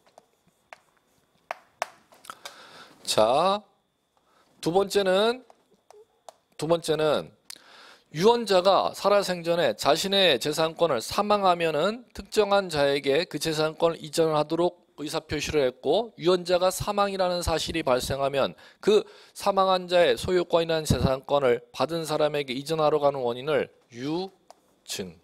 자, 두 번째는 유언자가 살아생전에 자신의 재산권을 사망하면은 특정한 자에게 그 재산권을 이전하도록 의사표시를 했고 유언자가 사망이라는 사실이 발생하면 그 사망한 자의 소유권이라는 재산권을 받은 사람에게 이전하러 가는 원인을 유증.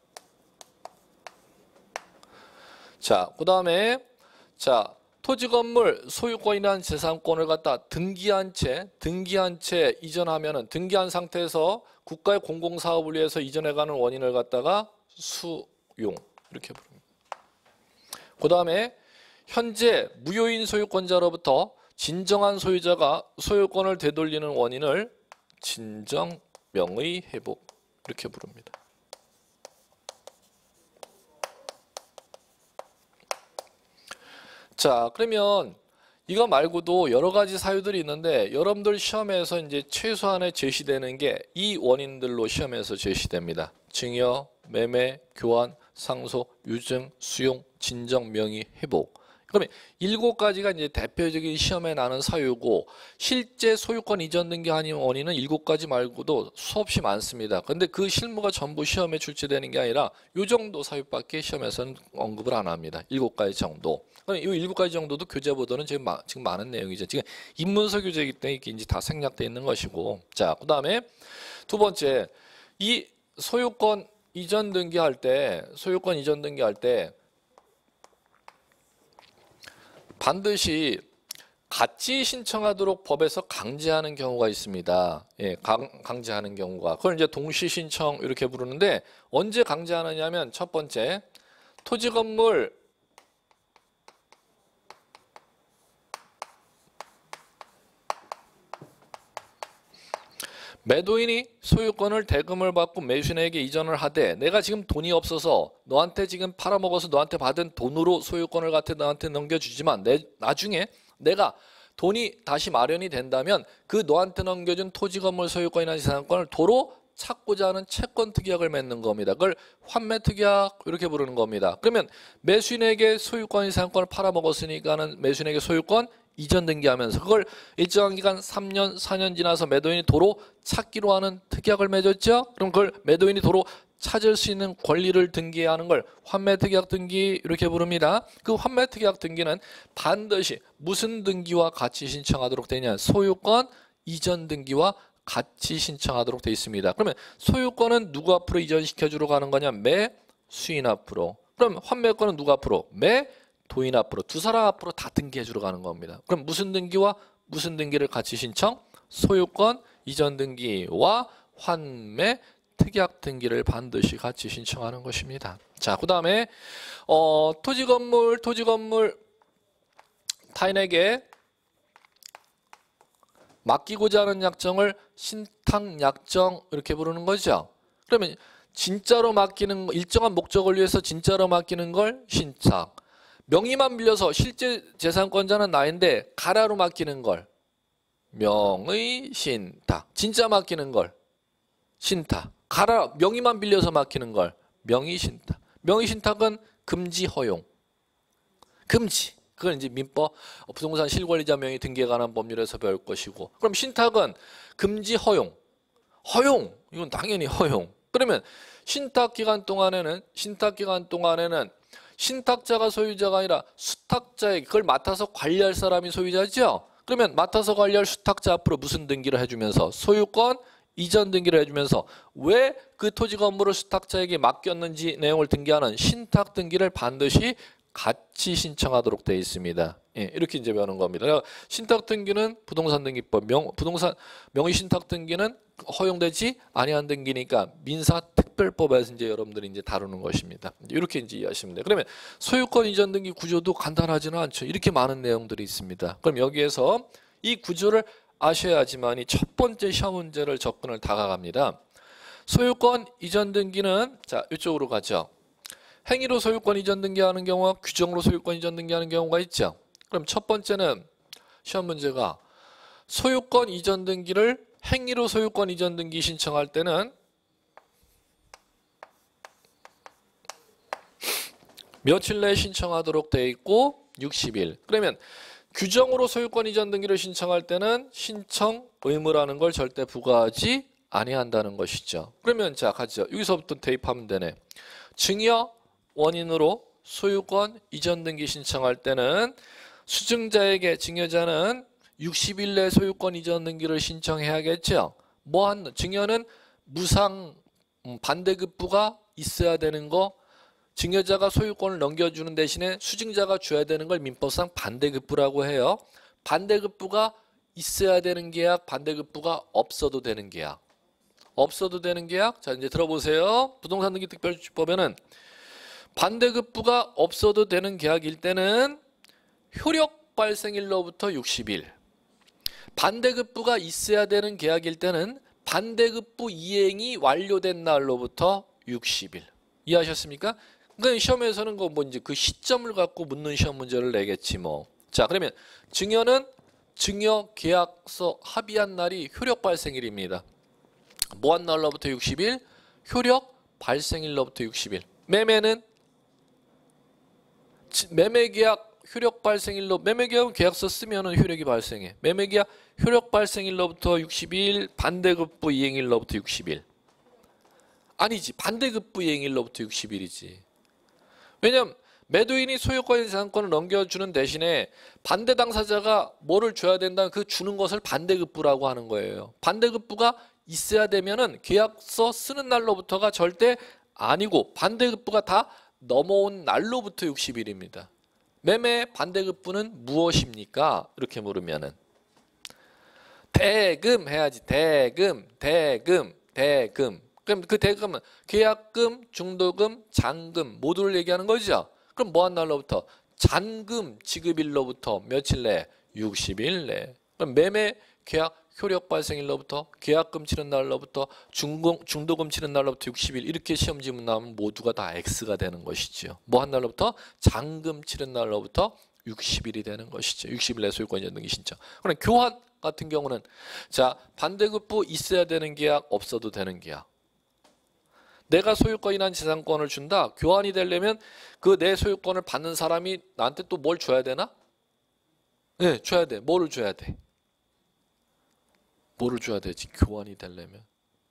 자, 그 다음에 자 토지건물 소유권이라는 재산권을 갖다 등기한 채 이전하면은 등기한 상태에서 국가의 공공사업을 위해서 이전해가는 원인을 갖다가 수용 이렇게 부릅니다. 그 다음에 현재 무효인 소유권자로부터 진정한 소유자가 소유권을 되돌리는 원인을 진정명의 회복 이렇게 부릅니다. 자, 그러면 이거 말고도 여러 가지 사유들이 있는데 여러분들 시험에서 이제 최소한의 제시되는 게 이 원인들로 시험에서 제시됩니다. 증여, 매매, 교환, 상속, 유증, 수용, 진정, 명의, 회복. 그러면 7가지가 이제 대표적인 시험에 나는 사유고 실제 소유권 이전 등기하는 원인은 7가지 말고도 수없이 많습니다. 근데 그 실무가 전부 시험에 출제되는 게 아니라 이 정도 사유밖에 시험에서는 언급을 안 합니다. 7가지 정도. 이 7가지 정도도 교재보다는 지금 많은 내용이죠. 지금 입문서 교재이기 때문에 이제 다 생략되어 있는 것이고. 자, 그 다음에 두 번째, 이 소유권 이전 등기할 때 반드시 같이 신청하도록 법에서 강제하는 경우가 있습니다. 예, 강제하는 경우가. 그걸 이제 동시 신청 이렇게 부르는데 언제 강제하느냐면 첫 번째, 토지 건물 매도인이 소유권을 대금을 받고 매수인에게 이전을 하되 내가 지금 돈이 없어서 너한테 지금 팔아먹어서 너한테 받은 돈으로 소유권을 갖다 너한테 넘겨주지만 나중에 내가 돈이 다시 마련이 된다면 그 너한테 넘겨준 토지 건물 소유권이나 지상권을 도로 찾고자 하는 채권 특약을 맺는 겁니다. 그걸 환매 특약 이렇게 부르는 겁니다. 그러면 매수인에게 소유권 지상권을 팔아먹었으니까는 매수인에게 소유권 이전 등기하면서 그걸 일정한 기간 3년, 4년 지나서 매도인이 도로 찾기로 하는 특약을 맺었죠. 그럼 그걸 매도인이 도로 찾을 수 있는 권리를 등기하는 걸 환매 특약 등기 이렇게 부릅니다. 그 환매 특약 등기는 반드시 무슨 등기와 같이 신청하도록 되냐? 소유권 이전 등기와 같이 신청하도록 되어 있습니다. 그러면 소유권은 누구 앞으로 이전시켜 주러 가는 거냐? 매수인 앞으로. 그럼 환매권은 누구 앞으로? 매도인 앞으로. 두 사람 앞으로 다 등기해 주러 가는 겁니다. 그럼 무슨 등기와 무슨 등기를 같이 신청? 소유권 이전 등기와 환매 특약 등기를 반드시 같이 신청하는 것입니다. 자, 그 다음에 토지 건물 타인에게 맡기고자 하는 약정을 신탁약정 이렇게 부르는 거죠. 그러면 진짜로 맡기는 일정한 목적을 위해서 진짜로 맡기는 걸 신탁. 명의만 빌려서 실제 재산권자는 나인데 가라로 맡기는 걸 명의신탁. 진짜 맡기는 걸 신탁. 가라 명의만 빌려서 맡기는 걸 명의신탁. 명의신탁은 금지 허용. 금지. 그건 이제 민법 부동산 실권리자 명의 등기에 관한 법률에서 배울 것이고, 그럼 신탁은 금지 허용. 허용 이건 당연히 허용. 그러면 신탁 기간 동안에는 신탁자가 소유자가 아니라 수탁자에게 그걸 맡아서 관리할 사람이 소유자죠. 그러면 맡아서 관리할 수탁자 앞으로 무슨 등기를 해주면서 소유권 이전 등기를 해주면서 왜 그 토지 건물을 수탁자에게 맡겼는지 내용을 등기하는 신탁 등기를 반드시 같이 신청하도록 되어 있습니다. 예, 이렇게 이제 배우는 겁니다. 신탁 등기는 부동산 등기법 부동산 명의 신탁 등기는 허용되지 아니한 등기니까 민사특별법에서 이제 여러분들이 이제 다루는 것입니다. 이렇게 이제 이해하시면 돼요. 그러면 소유권 이전 등기 구조도 간단하지는 않죠. 이렇게 많은 내용들이 있습니다. 그럼 여기에서 이 구조를 아셔야지만이 첫 번째 시험 문제를 접근을 다가갑니다. 소유권 이전 등기는 자 이쪽으로 가죠. 행위로 소유권 이전 등기하는 경우와 규정으로 소유권 이전 등기하는 경우가 있죠. 그럼 첫 번째는 시험 문제가 소유권 이전 등기를 행위로 소유권 이전 등기 신청할 때는 며칠 내에 신청하도록 되어 있고 60일. 그러면 규정으로 소유권 이전 등기를 신청할 때는 신청 의무라는 걸 절대 부과하지 아니한다는 것이죠. 그러면 자 가죠. 여기서부터 대입하면 되네. 증여 원인으로 소유권 이전 등기 신청할 때는 수증자에게 증여자는 60일 내 소유권 이전 등기를 신청해야겠죠. 증여는 무상 반대급부가 있어야 되는 거, 증여자가 소유권을 넘겨주는 대신에 수증자가 줘야 되는 걸 민법상 반대급부라고 해요. 반대급부가 있어야 되는 계약, 반대급부가 없어도 되는 계약. 없어도 되는 계약. 자 이제 들어보세요. 부동산 등기 특별조치법에는 반대급부가 없어도 되는 계약일 때는 효력 발생일로부터 60일. 반대급부가 있어야 되는 계약일 때는 반대급부 이행이 완료된 날로부터 60일. 이해하셨습니까? 그러니까 시험에서는 이제 그 시점을 갖고 묻는 시험 문제를 내겠지 뭐. 자 그러면 증여는 증여 계약서 합의한 날이 효력 발생일입니다. 뭐한 날로부터 60일? 효력 발생일로부터 60일. 매매는 매매계약 효력 발생일로 매매계약은 계약서 쓰면은 효력이 발생해. 매매계약 효력 발생일로부터 60일, 반대급부 이행일로부터 60일. 아니지. 반대급부 이행일로부터 60일이지. 왜냐면 매도인이 소유권 재산권을 넘겨주는 대신에 반대 당사자가 뭐를 줘야 된다는 그 주는 것을 반대급부라고 하는 거예요. 반대급부가 있어야 되면은 계약서 쓰는 날로부터가 절대 아니고 반대급부가 다 넘어온 날로부터 60일입니다. 매매 반대급부는 무엇입니까? 이렇게 물으면은 대금 해야지. 대금. 그럼 그 대금은 계약금, 중도금, 잔금 모두를 얘기하는 거죠. 그럼 뭐한 날로부터? 잔금 지급일로부터 며칠 내? 60일 내. 그럼 매매 계약 효력 발생일로부터 계약금 치른 날로부터 중도금 치른 날로부터 60일 이렇게 시험 지문 나오면 모두가 다 X가 되는 것이죠. 뭐 한 날로부터 잔금 치른 날로부터 60일이 되는 것이죠. 60일 내 소유권 이전 등기 신청. 그럼 교환 같은 경우는 자 반대급부 있어야 되는 계약 없어도 되는 계약. 내가 소유권이란 재산권을 준다. 교환이 되려면 그 내 소유권을 받는 사람이 나한테 또 뭘 줘야 되나? 네, 줘야 돼. 뭐를 줘야 돼? 뭐를 줘야 되지? 교환이 되려면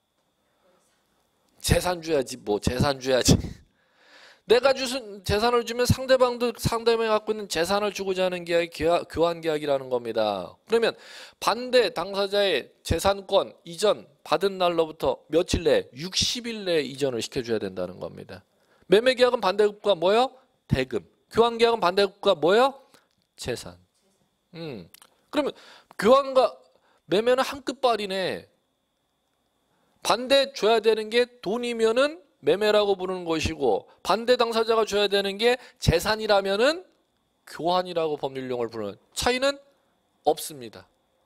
재산 줘야지. 뭐 재산 줘야지. 내가 주신 재산을 주면 상대방도 상대방이 갖고 있는 재산을 주고자 하는 계약이 교환 계약이라는 겁니다. 그러면 반대 당사자의 재산권 이전 받은 날로부터 며칠 내에 60일 내에 이전을 시켜줘야 된다는 겁니다. 매매 계약은 반대급부가 뭐예요? 대금. 교환 계약은 반대급부가 뭐예요? 재산. 그러면 교환과 매매는 한 끝발이네. 반대 줘야 되는 게 돈이면은 매매라고 부르는 것이고 반대 당사자가 줘야 되는 게 재산이라면은 교환이라고 법률용어를 부르는 차이는 없습니다.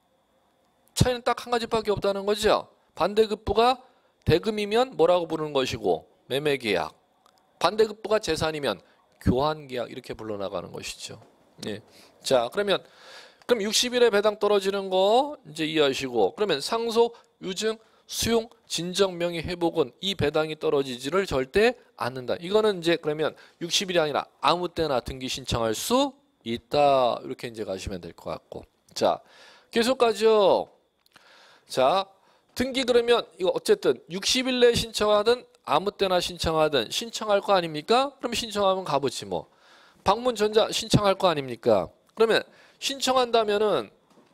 차이는 딱 한 가지밖에 없다는 거죠. 반대급부가 대금이면 뭐라고 부르는 것이고 매매계약, 반대급부가 재산이면 교환계약 이렇게 불러나가는 것이죠. 예. 자 그럼 60일에 배당 떨어지는 거 이제 이해하시고 그러면 상속, 유증, 수용, 진정, 명의, 회복은 이 배당이 떨어지지를 절대 않는다. 이거는 이제 그러면 60일이 아니라 아무 때나 등기 신청할 수 있다. 이렇게 이제 가시면 될 것 같고. 자, 계속 가죠. 자, 등기 그러면 이거 어쨌든 60일 내에 신청하든 아무 때나 신청하든 신청할 거 아닙니까? 그럼 신청하면 가보지 뭐. 방문 전자 신청할 거 아닙니까? 그러면 신청한다면은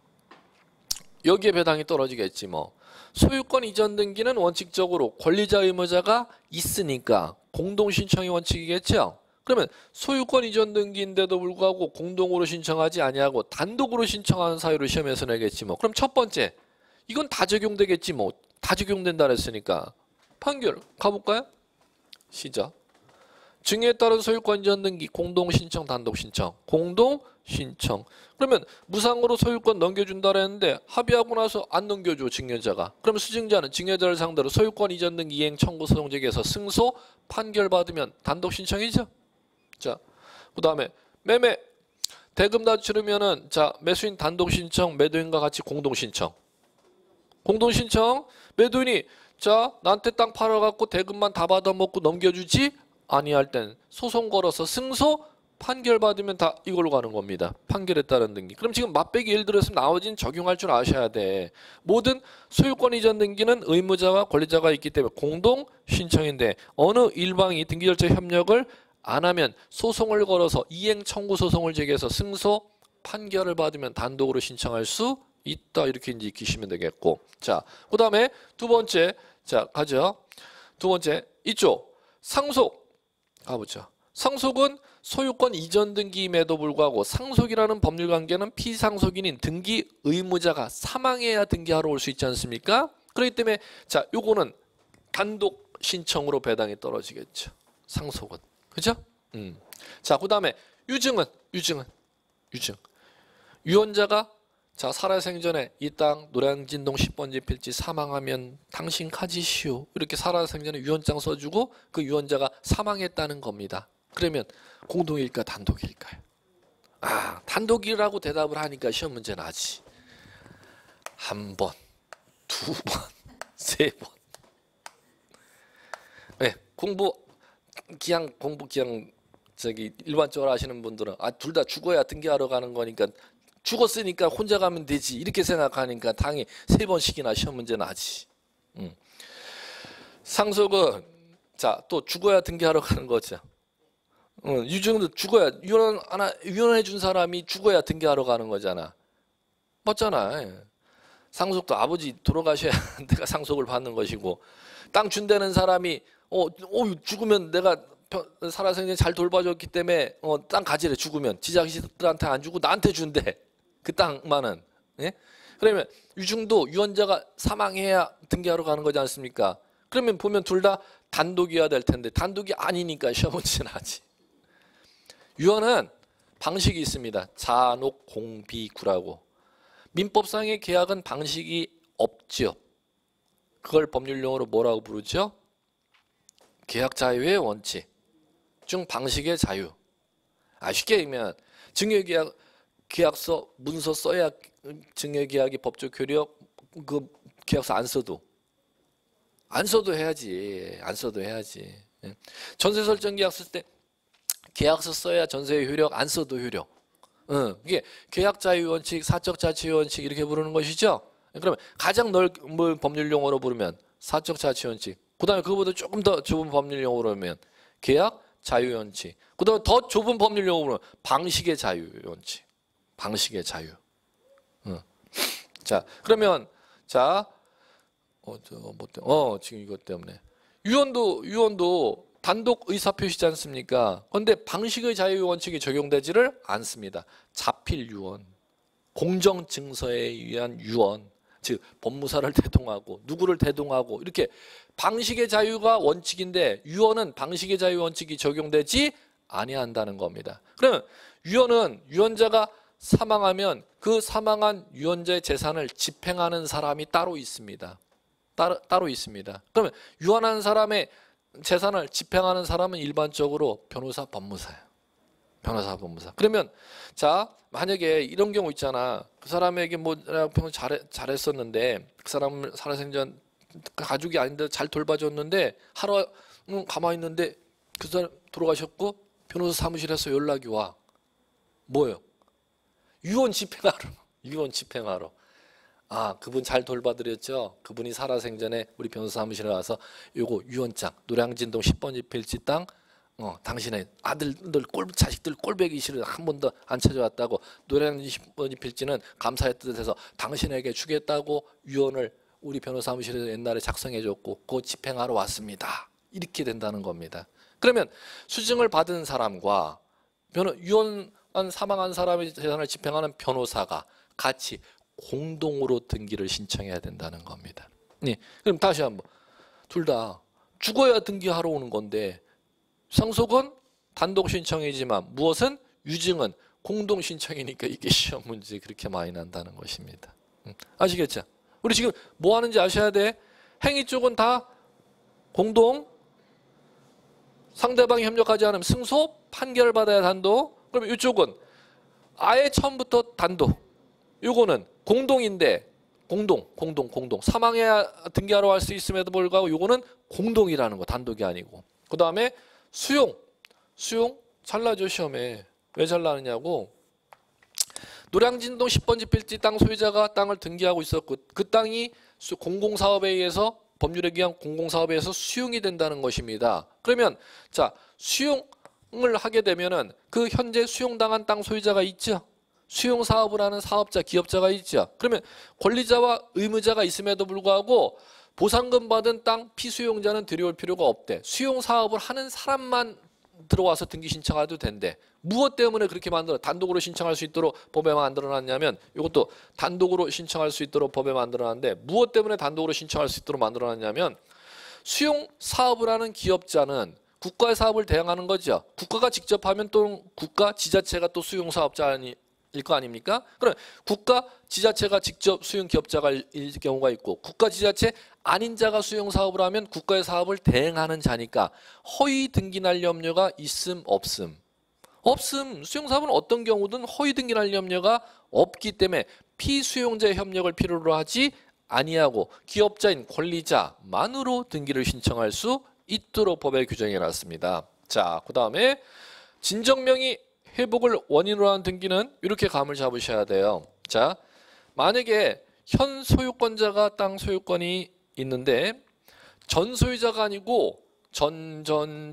여기에 배당이 떨어지겠지 뭐. 소유권 이전 등기는 원칙적으로 권리자 의무자가 있으니까 공동 신청이 원칙이겠죠. 그러면 소유권 이전 등기인데도 불구하고 공동으로 신청하지 아니하고 단독으로 신청하는 사유를 시험에서 내겠지 뭐. 그럼 첫 번째 이건 다 적용되겠지 뭐. 다 적용된다 그랬으니까 판결 가볼까요? 시작. 증여에 따른 소유권 이전 등기 공동 신청 단독 신청 공동 신청. 그러면 무상으로 소유권 넘겨준다 그랬는데 합의하고 나서 안 넘겨줘 증여자가. 그러면 수증자는 증여자를 상대로 소유권 이전 등기 이행 청구 소송 제기해서 승소 판결받으면 단독 신청이죠. 자, 그다음에 매매 대금 다 치르면은 자 매수인 단독 신청 매도인과 같이 공동 신청. 공동 신청 매도인이 자 나한테 땅 팔아갖고 대금만 다 받아먹고 넘겨주지 아니할 땐 소송 걸어서 승소 판결 받으면 다 이걸로 가는 겁니다. 판결에 따른 등기. 그럼 지금 맛배기 예를 들었으면 나머지는 적용할 줄 아셔야 돼. 모든 소유권 이전 등기는 의무자와 권리자가 있기 때문에 공동 신청인데 어느 일방이 등기 절차 협력을 안 하면 소송을 걸어서 이행 청구 소송을 제기해서 승소 판결을 받으면 단독으로 신청할 수 있다. 이렇게 이제 익히시면 되겠고. 자, 그다음에 두 번째. 자, 가죠. 두 번째. 이쪽 상속 가보죠. 상속은 소유권 이전 등기임에도 불구하고 상속이라는 법률 관계는 피상속인인 등기 의무자가 사망해야 등기하러 올 수 있지 않습니까? 그렇기 때문에 자 요거는 단독 신청으로 배당이 떨어지겠죠. 상속은. 그죠? 자 그다음에 유증은 유증. 유언자가 자 살아생전에 이 땅 노량진동 10번지 필지 사망하면 당신 가지시오. 이렇게 살아생전에 유언장 써주고 그 유언자가 사망했다는 겁니다. 그러면 공동일까 단독일까요? 아 단독이라고 대답을 하니까 시험 문제 나지. 한 번, 두 번, 세 번. 네, 공부 저기 일반적으로 하시는 분들은 아 둘 다 죽어야 등기하러 가는 거니까 죽었으니까 혼자 가면 되지 이렇게 생각하니까 당연히 세 번씩이나 시험 문제 나지. 상속은 자 또 죽어야 등기하러 가는 거죠. 유증도 죽어야 유언해 준 사람이 죽어야 등기하러 가는 거잖아. 맞잖아. 상속도 아버지 돌아가셔야 내가 상속을 받는 것이고 땅 준다는 사람이 죽으면 내가 살아생전 잘 돌봐줬기 때문에 땅 가지래. 죽으면 지 자식들한테 안 주고 나한테 준대. 그 땅만은. 예? 그러면 유증도 유언자가 사망해야 등기하러 가는 거지 않습니까? 그러면 보면 둘 다 단독이어야 될 텐데 단독이 아니니까 시험 문제 나지. 유언은 방식이 있습니다. 잔혹 공비구라고. 민법상의 계약은 방식이 없죠. 그걸 법률용어로 뭐라고 부르죠? 계약 자유의 원칙 중 방식의 자유. 쉽게 얘기하면 증여계약 계약서 문서 써야 증여계약이 법적 효력. 그 계약서 안 써도 해야지. 안 써도 해야지. 전세 설정 계약 쓸 때 계약서 써야 전세의 효력, 안 써도 효력. 이게 계약 자유 원칙, 사적 자치 원칙 이렇게 부르는 것이죠. 그러면 가장 넓은 법률 용어로 부르면 사적 자치 원칙. 그다음에 그거보다 조금 더 좁은 법률 용어로 부르면 계약 자유 원칙. 그다음에 더 좁은 법률 용어로 부르면 방식의 자유 원칙. 방식의 자유. 자, 그러면 자, 지금 이것 때문에 유언도 단독 의사 표시지 않습니까? 그런데 방식의 자유 원칙이 적용되지를 않습니다. 자필 유언, 공정 증서에 의한 유언, 즉 법무사를 대동하고 누구를 대동하고 이렇게 방식의 자유가 원칙인데 유언은 방식의 자유 원칙이 적용되지 아니한다는 겁니다. 그러면 유언은 유언자가 사망하면 그 사망한 유언자의 재산을 집행하는 사람이 따로 있습니다. 따로 있습니다. 그러면 유언한 사람의 재산을 집행하는 사람은 일반적으로 변호사, 법무사예요. 변호사, 법무사. 그러면 자, 만약에 이런 경우 있잖아. 그 사람에게 뭐 평소 잘했었는데 그 사람을 살아생전 가족이 아닌데 잘 돌봐줬는데 하루 가만히 있는데 그 사람 돌아가셨고 변호사 사무실에서 연락이 와. 뭐예요? 유언 집행하러. 유언 집행하러. 그분 잘 돌봐드렸죠. 그분이 살아생전에 우리 변호사 사무실에 와서 요거 유언장 노량진동 10번 필지 땅 당신의 아들들 자식들 꼴배기 싫어 한 번도 안 찾아왔다고 노량진 10번 필지는 감사의 뜻에서 당신에게 주겠다고 유언을 우리 변호사 사무실에서 옛날에 작성해줬고 그거 집행하러 왔습니다. 이렇게 된다는 겁니다. 그러면 수증을 받은 사람과 유언한 사망한 사람의 재산을 집행하는 변호사가 같이 공동으로 등기를 신청해야 된다는 겁니다. 네, 그럼 다시 한번 둘 다 죽어야 등기하러 오는 건데 상속은 단독 신청이지만 무엇은 유증은 공동 신청이니까 이게 시험 문제 그렇게 많이 난다는 것입니다. 아시겠죠? 우리 지금 뭐 하는지 아셔야 돼. 행위 쪽은 다 공동, 상대방이 협력하지 않으면 승소, 판결을 받아야 단독. 그럼 이쪽은 아예 처음부터 단독. 요거는 공동인데 공동 사망해야 등기하러 갈 수 있음에도 불구하고 요거는 공동이라는 거 단독이 아니고 그 다음에 수용 잘 나죠 시험에. 왜 잘 나느냐고 노량진동 10번지 필지 땅 소유자가 땅을 등기하고 있었고 그 땅이 공공사업에 의해서 법률에 의한 공공사업에 의해서 수용이 된다는 것입니다. 그러면 자 수용을 하게 되면은 그 현재 수용당한 땅 소유자가 있죠. 수용사업을 하는 사업자, 기업자가 있죠. 그러면 권리자와 의무자가 있음에도 불구하고 보상금 받은 땅 피수용자는 들여올 필요가 없대. 수용사업을 하는 사람만 들어와서 등기 신청해도 된대. 무엇 때문에 그렇게 단독으로 신청할 수 있도록 법에 만들어놨냐면 이것도 단독으로 신청할 수 있도록 법에 만들어놨는데 무엇 때문에 단독으로 신청할 수 있도록 만들어놨냐면 수용사업을 하는 기업자는 국가의 사업을 대행하는 거죠. 국가가 직접 하면 또 국가 지자체가 또 수용사업자 일 거 아닙니까? 그럼 국가 지자체가 직접 수용 기업자가 일 경우가 있고 국가 지자체 아닌 자가 수용 사업을 하면 국가의 사업을 대행하는 자니까 허위 등기 날 염려가 있음 없음. 수용 사업은 어떤 경우든 허위 등기 날 염려가 없기 때문에 피수용자의 협력을 필요로 하지 아니하고 기업자인 권리자만으로 등기를 신청할 수 있도록 법에 규정해 놨습니다. 자, 그다음에 진정명의 회복을 원인으로 하는 등기는 이렇게 감을 잡으셔야 돼요. 자, 만약에 현 소유권자가 땅 소유권이 있는데 전 소유자가 아니고 전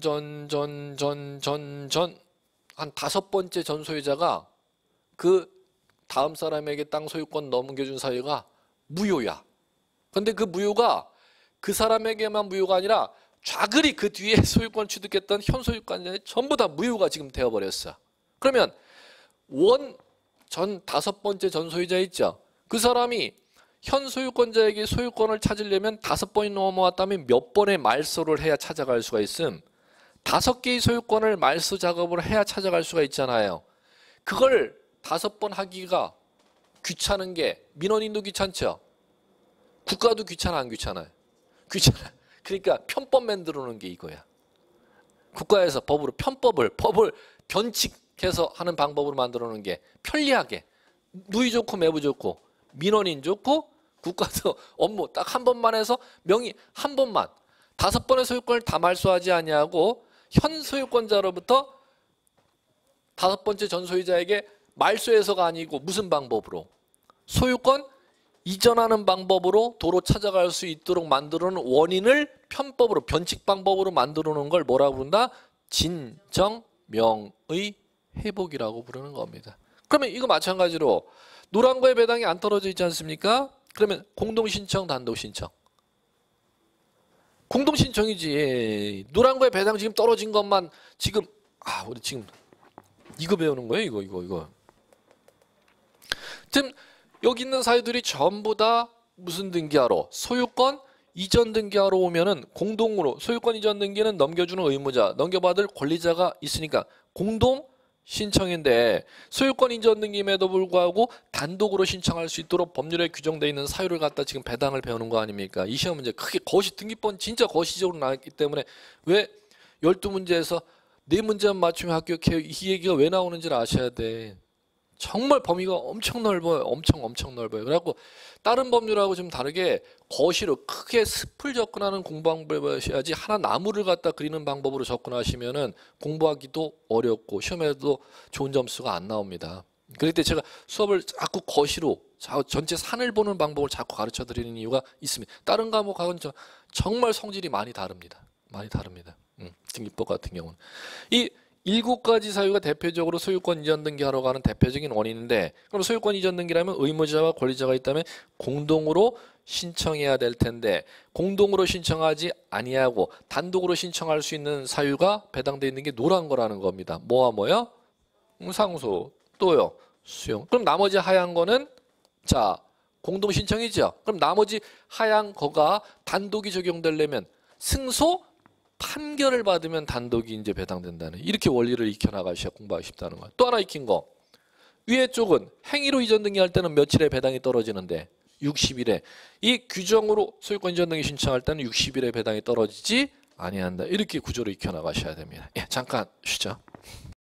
한 5번째 전 소유자가 그 다음 사람에게 땅 소유권 넘겨준 사유가 무효야. 근데 그 무효가 그 사람에게만 무효가 아니라 좌그리 그 뒤에 소유권을 취득했던 현 소유권자의 전부 다 무효가 지금 되어버렸어. 그러면 전 5번째 전 소유자 있죠. 그 사람이 현 소유권자에게 소유권을 찾으려면 5번이 넘어왔다면 몇 번의 말소를 해야 찾아갈 수가 있음? 5개의 소유권을 말소 작업을 해야 찾아갈 수가 있잖아요. 그걸 5번 하기가 귀찮은 게 민원인도 귀찮죠. 국가도 귀찮아 안 귀찮아요? 귀찮아. 그러니까 편법 만들어 놓은 게 이거야. 국가에서 법을 변칙해서 하는 방법으로 만들어 놓은 게 편리하게 누이 좋고 매부 좋고 민원인 좋고 국가도 업무 딱 한 번만 해서 명의 한 번만 5번의 소유권을 다 말소하지 아니하고 현 소유권자로부터 5번째 전 소유자에게 말소해서가 아니고 무슨 방법으로 소유권 이전하는 방법으로 도로 찾아갈 수 있도록 만들어 놓은 원인을 편법으로 변칙 방법으로 만들어 놓은 걸 뭐라고 부른다? 진정명의 회복이라고 부르는 겁니다. 그러면 이거 마찬가지로 노란 거에 배당이 안 떨어져 있지 않습니까? 그러면 공동신청, 단독신청. 공동신청이지. 노란 거에 배당 지금 떨어진 것만 지금 우리 지금 이거 배우는 거예요. 이거. 지금 여기 있는 사유들이 전부 다 무슨 등기하러? 소유권 이전 등기하러 오면은 공동으로 소유권 이전 등기는 넘겨주는 의무자, 넘겨받을 권리자가 있으니까 공동 신청인데 소유권 이전 등기임에도 불구하고 단독으로 신청할 수 있도록 법률에 규정되어 있는 사유를 갖다 지금 배당을 배우는 거 아닙니까? 이 시험 문제 크게 거시 등기법 진짜 거시적으로 나왔기 때문에 왜 12문제에서 4문제만 맞추면 합격해요. 이 얘기가 왜 나오는지를 아셔야 돼. 정말 범위가 엄청 넓어요. 엄청 넓어요. 그래갖고 다른 법률하고 좀 다르게 거시로 크게 숲을 접근하는 공부방법을 하셔야지 하나 나무를 갖다 그리는 방법으로 접근하시면은 공부하기도 어렵고 시험에도 좋은 점수가 안 나옵니다. 그럴 때 제가 수업을 자꾸 거시로 전체 산을 보는 방법을 자꾸 가르쳐 드리는 이유가 있습니다. 다른 과목하고는 정말 성질이 많이 다릅니다. 등기법 같은 경우는. 이 7가지 사유가 대표적으로 소유권 이전 등기하러 가는 대표적인 원인인데 그럼 소유권 이전 등기라면 의무자와 권리자가 있다면 공동으로 신청해야 될 텐데 공동으로 신청하지 아니하고 단독으로 신청할 수 있는 사유가 배당되어 있는 게 노란 거라는 겁니다. 뭐요? 상소 또요 수용. 그럼 나머지 하얀 거는 자 공동 신청이죠. 그럼 나머지 하얀 거가 단독이 적용되려면 승소 판결을 받으면 단독이 이제 배당된다는 이렇게 원리를 익혀나가셔야 공부하기 쉽다는 거야. 또 하나 익힌 거. 위에 쪽은 행위로 이전 등기할 때는 며칠에 배당이 떨어지는데 60일에 이 규정으로 소유권 이전 등기 신청할 때는 60일에 배당이 떨어지지 아니한다. 이렇게 구조로 익혀나가셔야 됩니다. 잠깐 쉬죠.